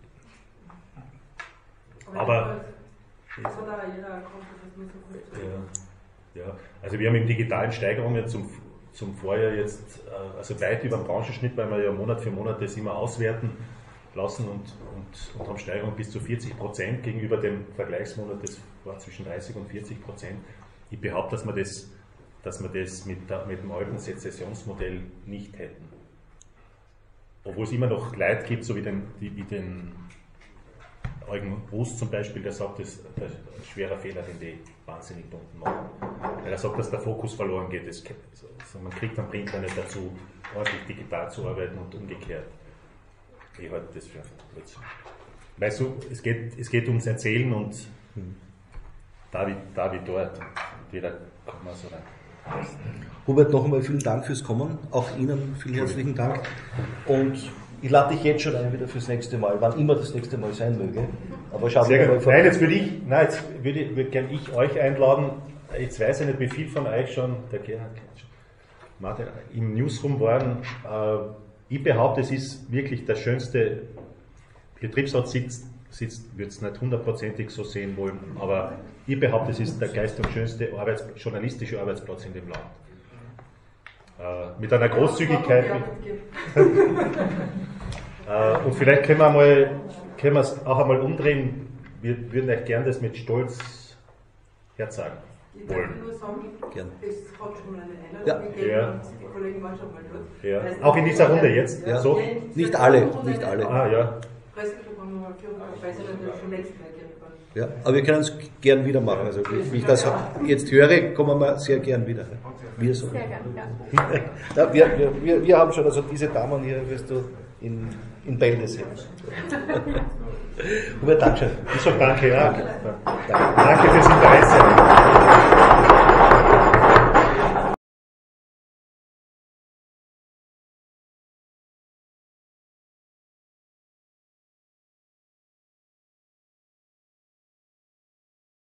Speaker 2: Aber
Speaker 8: das hat auch jeder erkannt, das muss so gut sein.
Speaker 2: Ja, ja, also wir haben im digitalen Steigerungen zum, zum Vorjahr jetzt, also weit über den Branchenschnitt, weil wir ja Monat für Monat das immer auswerten lassen und, und, und haben Steigerungen bis zu vierzig Prozent gegenüber dem Vergleichsmonat, das war zwischen dreißig und vierzig Prozent. Ich behaupte, dass wir das, dass wir das mit, der, mit dem alten Sezessionsmodell nicht hätten. Obwohl es immer noch Leute gibt, so wie den, die, wie den Eugen Brust zum Beispiel, der sagt, das ist ein schwerer Fehler, den die wahnsinnig unten machen. Weil er sagt, dass der Fokus verloren geht. Das, also man kriegt am Printer nicht dazu, ordentlich digital zu arbeiten und umgekehrt. Ich halte das für Blödsinn. Weißt du, es geht, es geht ums Erzählen und hm. David, David dort. Jeder kommt mal so rein.
Speaker 1: Hubert, noch einmal vielen Dank fürs Kommen. Auch Ihnen vielen herzlichen Dank. Und ich lade dich jetzt schon ein wieder fürs nächste Mal, wann immer das nächste Mal sein möge. Aber schauen wir mal vor.
Speaker 2: Nein, jetzt würde ich, nein, jetzt würde ich, würde gern ich euch einladen. Jetzt weiß ich nicht, wie viel von euch schon, der Gerhard kennt schon, Martin, im Newsroom waren. Äh, ich behaupte, es ist wirklich der schönste Betriebsrat sitzt, sitzt würde es nicht hundertprozentig so sehen wollen, aber ich behaupte, es ist der geist- und schönste Arbeits journalistische Arbeitsplatz in dem Land. Äh, mit einer Großzügigkeit. Mit, äh, und vielleicht können wir, mal, können wir es auch einmal umdrehen. Wir würden euch gern das mit Stolz herzagen wollen.
Speaker 8: Ich würde nur sagen,
Speaker 1: Gern.
Speaker 8: es hat schon mal eine Einladung
Speaker 1: Ja.
Speaker 8: gegeben
Speaker 2: Ja.
Speaker 8: und die Kollegen waren schon mal dort.
Speaker 2: Ja.
Speaker 8: Also
Speaker 2: Auch in dieser Runde jetzt?
Speaker 1: Ja.
Speaker 2: So?
Speaker 1: Nicht alle, nicht alle.
Speaker 2: Ah, ja.
Speaker 8: Presseclub haben wir mal Führung, ich weiß nicht, ob schon längst mehr gehen können.
Speaker 1: Ja, aber wir können es gern wieder machen. Also, wie ich das jetzt höre, kommen wir sehr gern wieder. Wir so.
Speaker 10: Sehr gerne, ja.
Speaker 1: Ja, wir, wir, wir, wir haben schon, also diese Damen hier wirst du in, in Bälde sehen. Hubert, Dankeschön.
Speaker 2: Ich sage danke, ja. Danke fürs Interesse.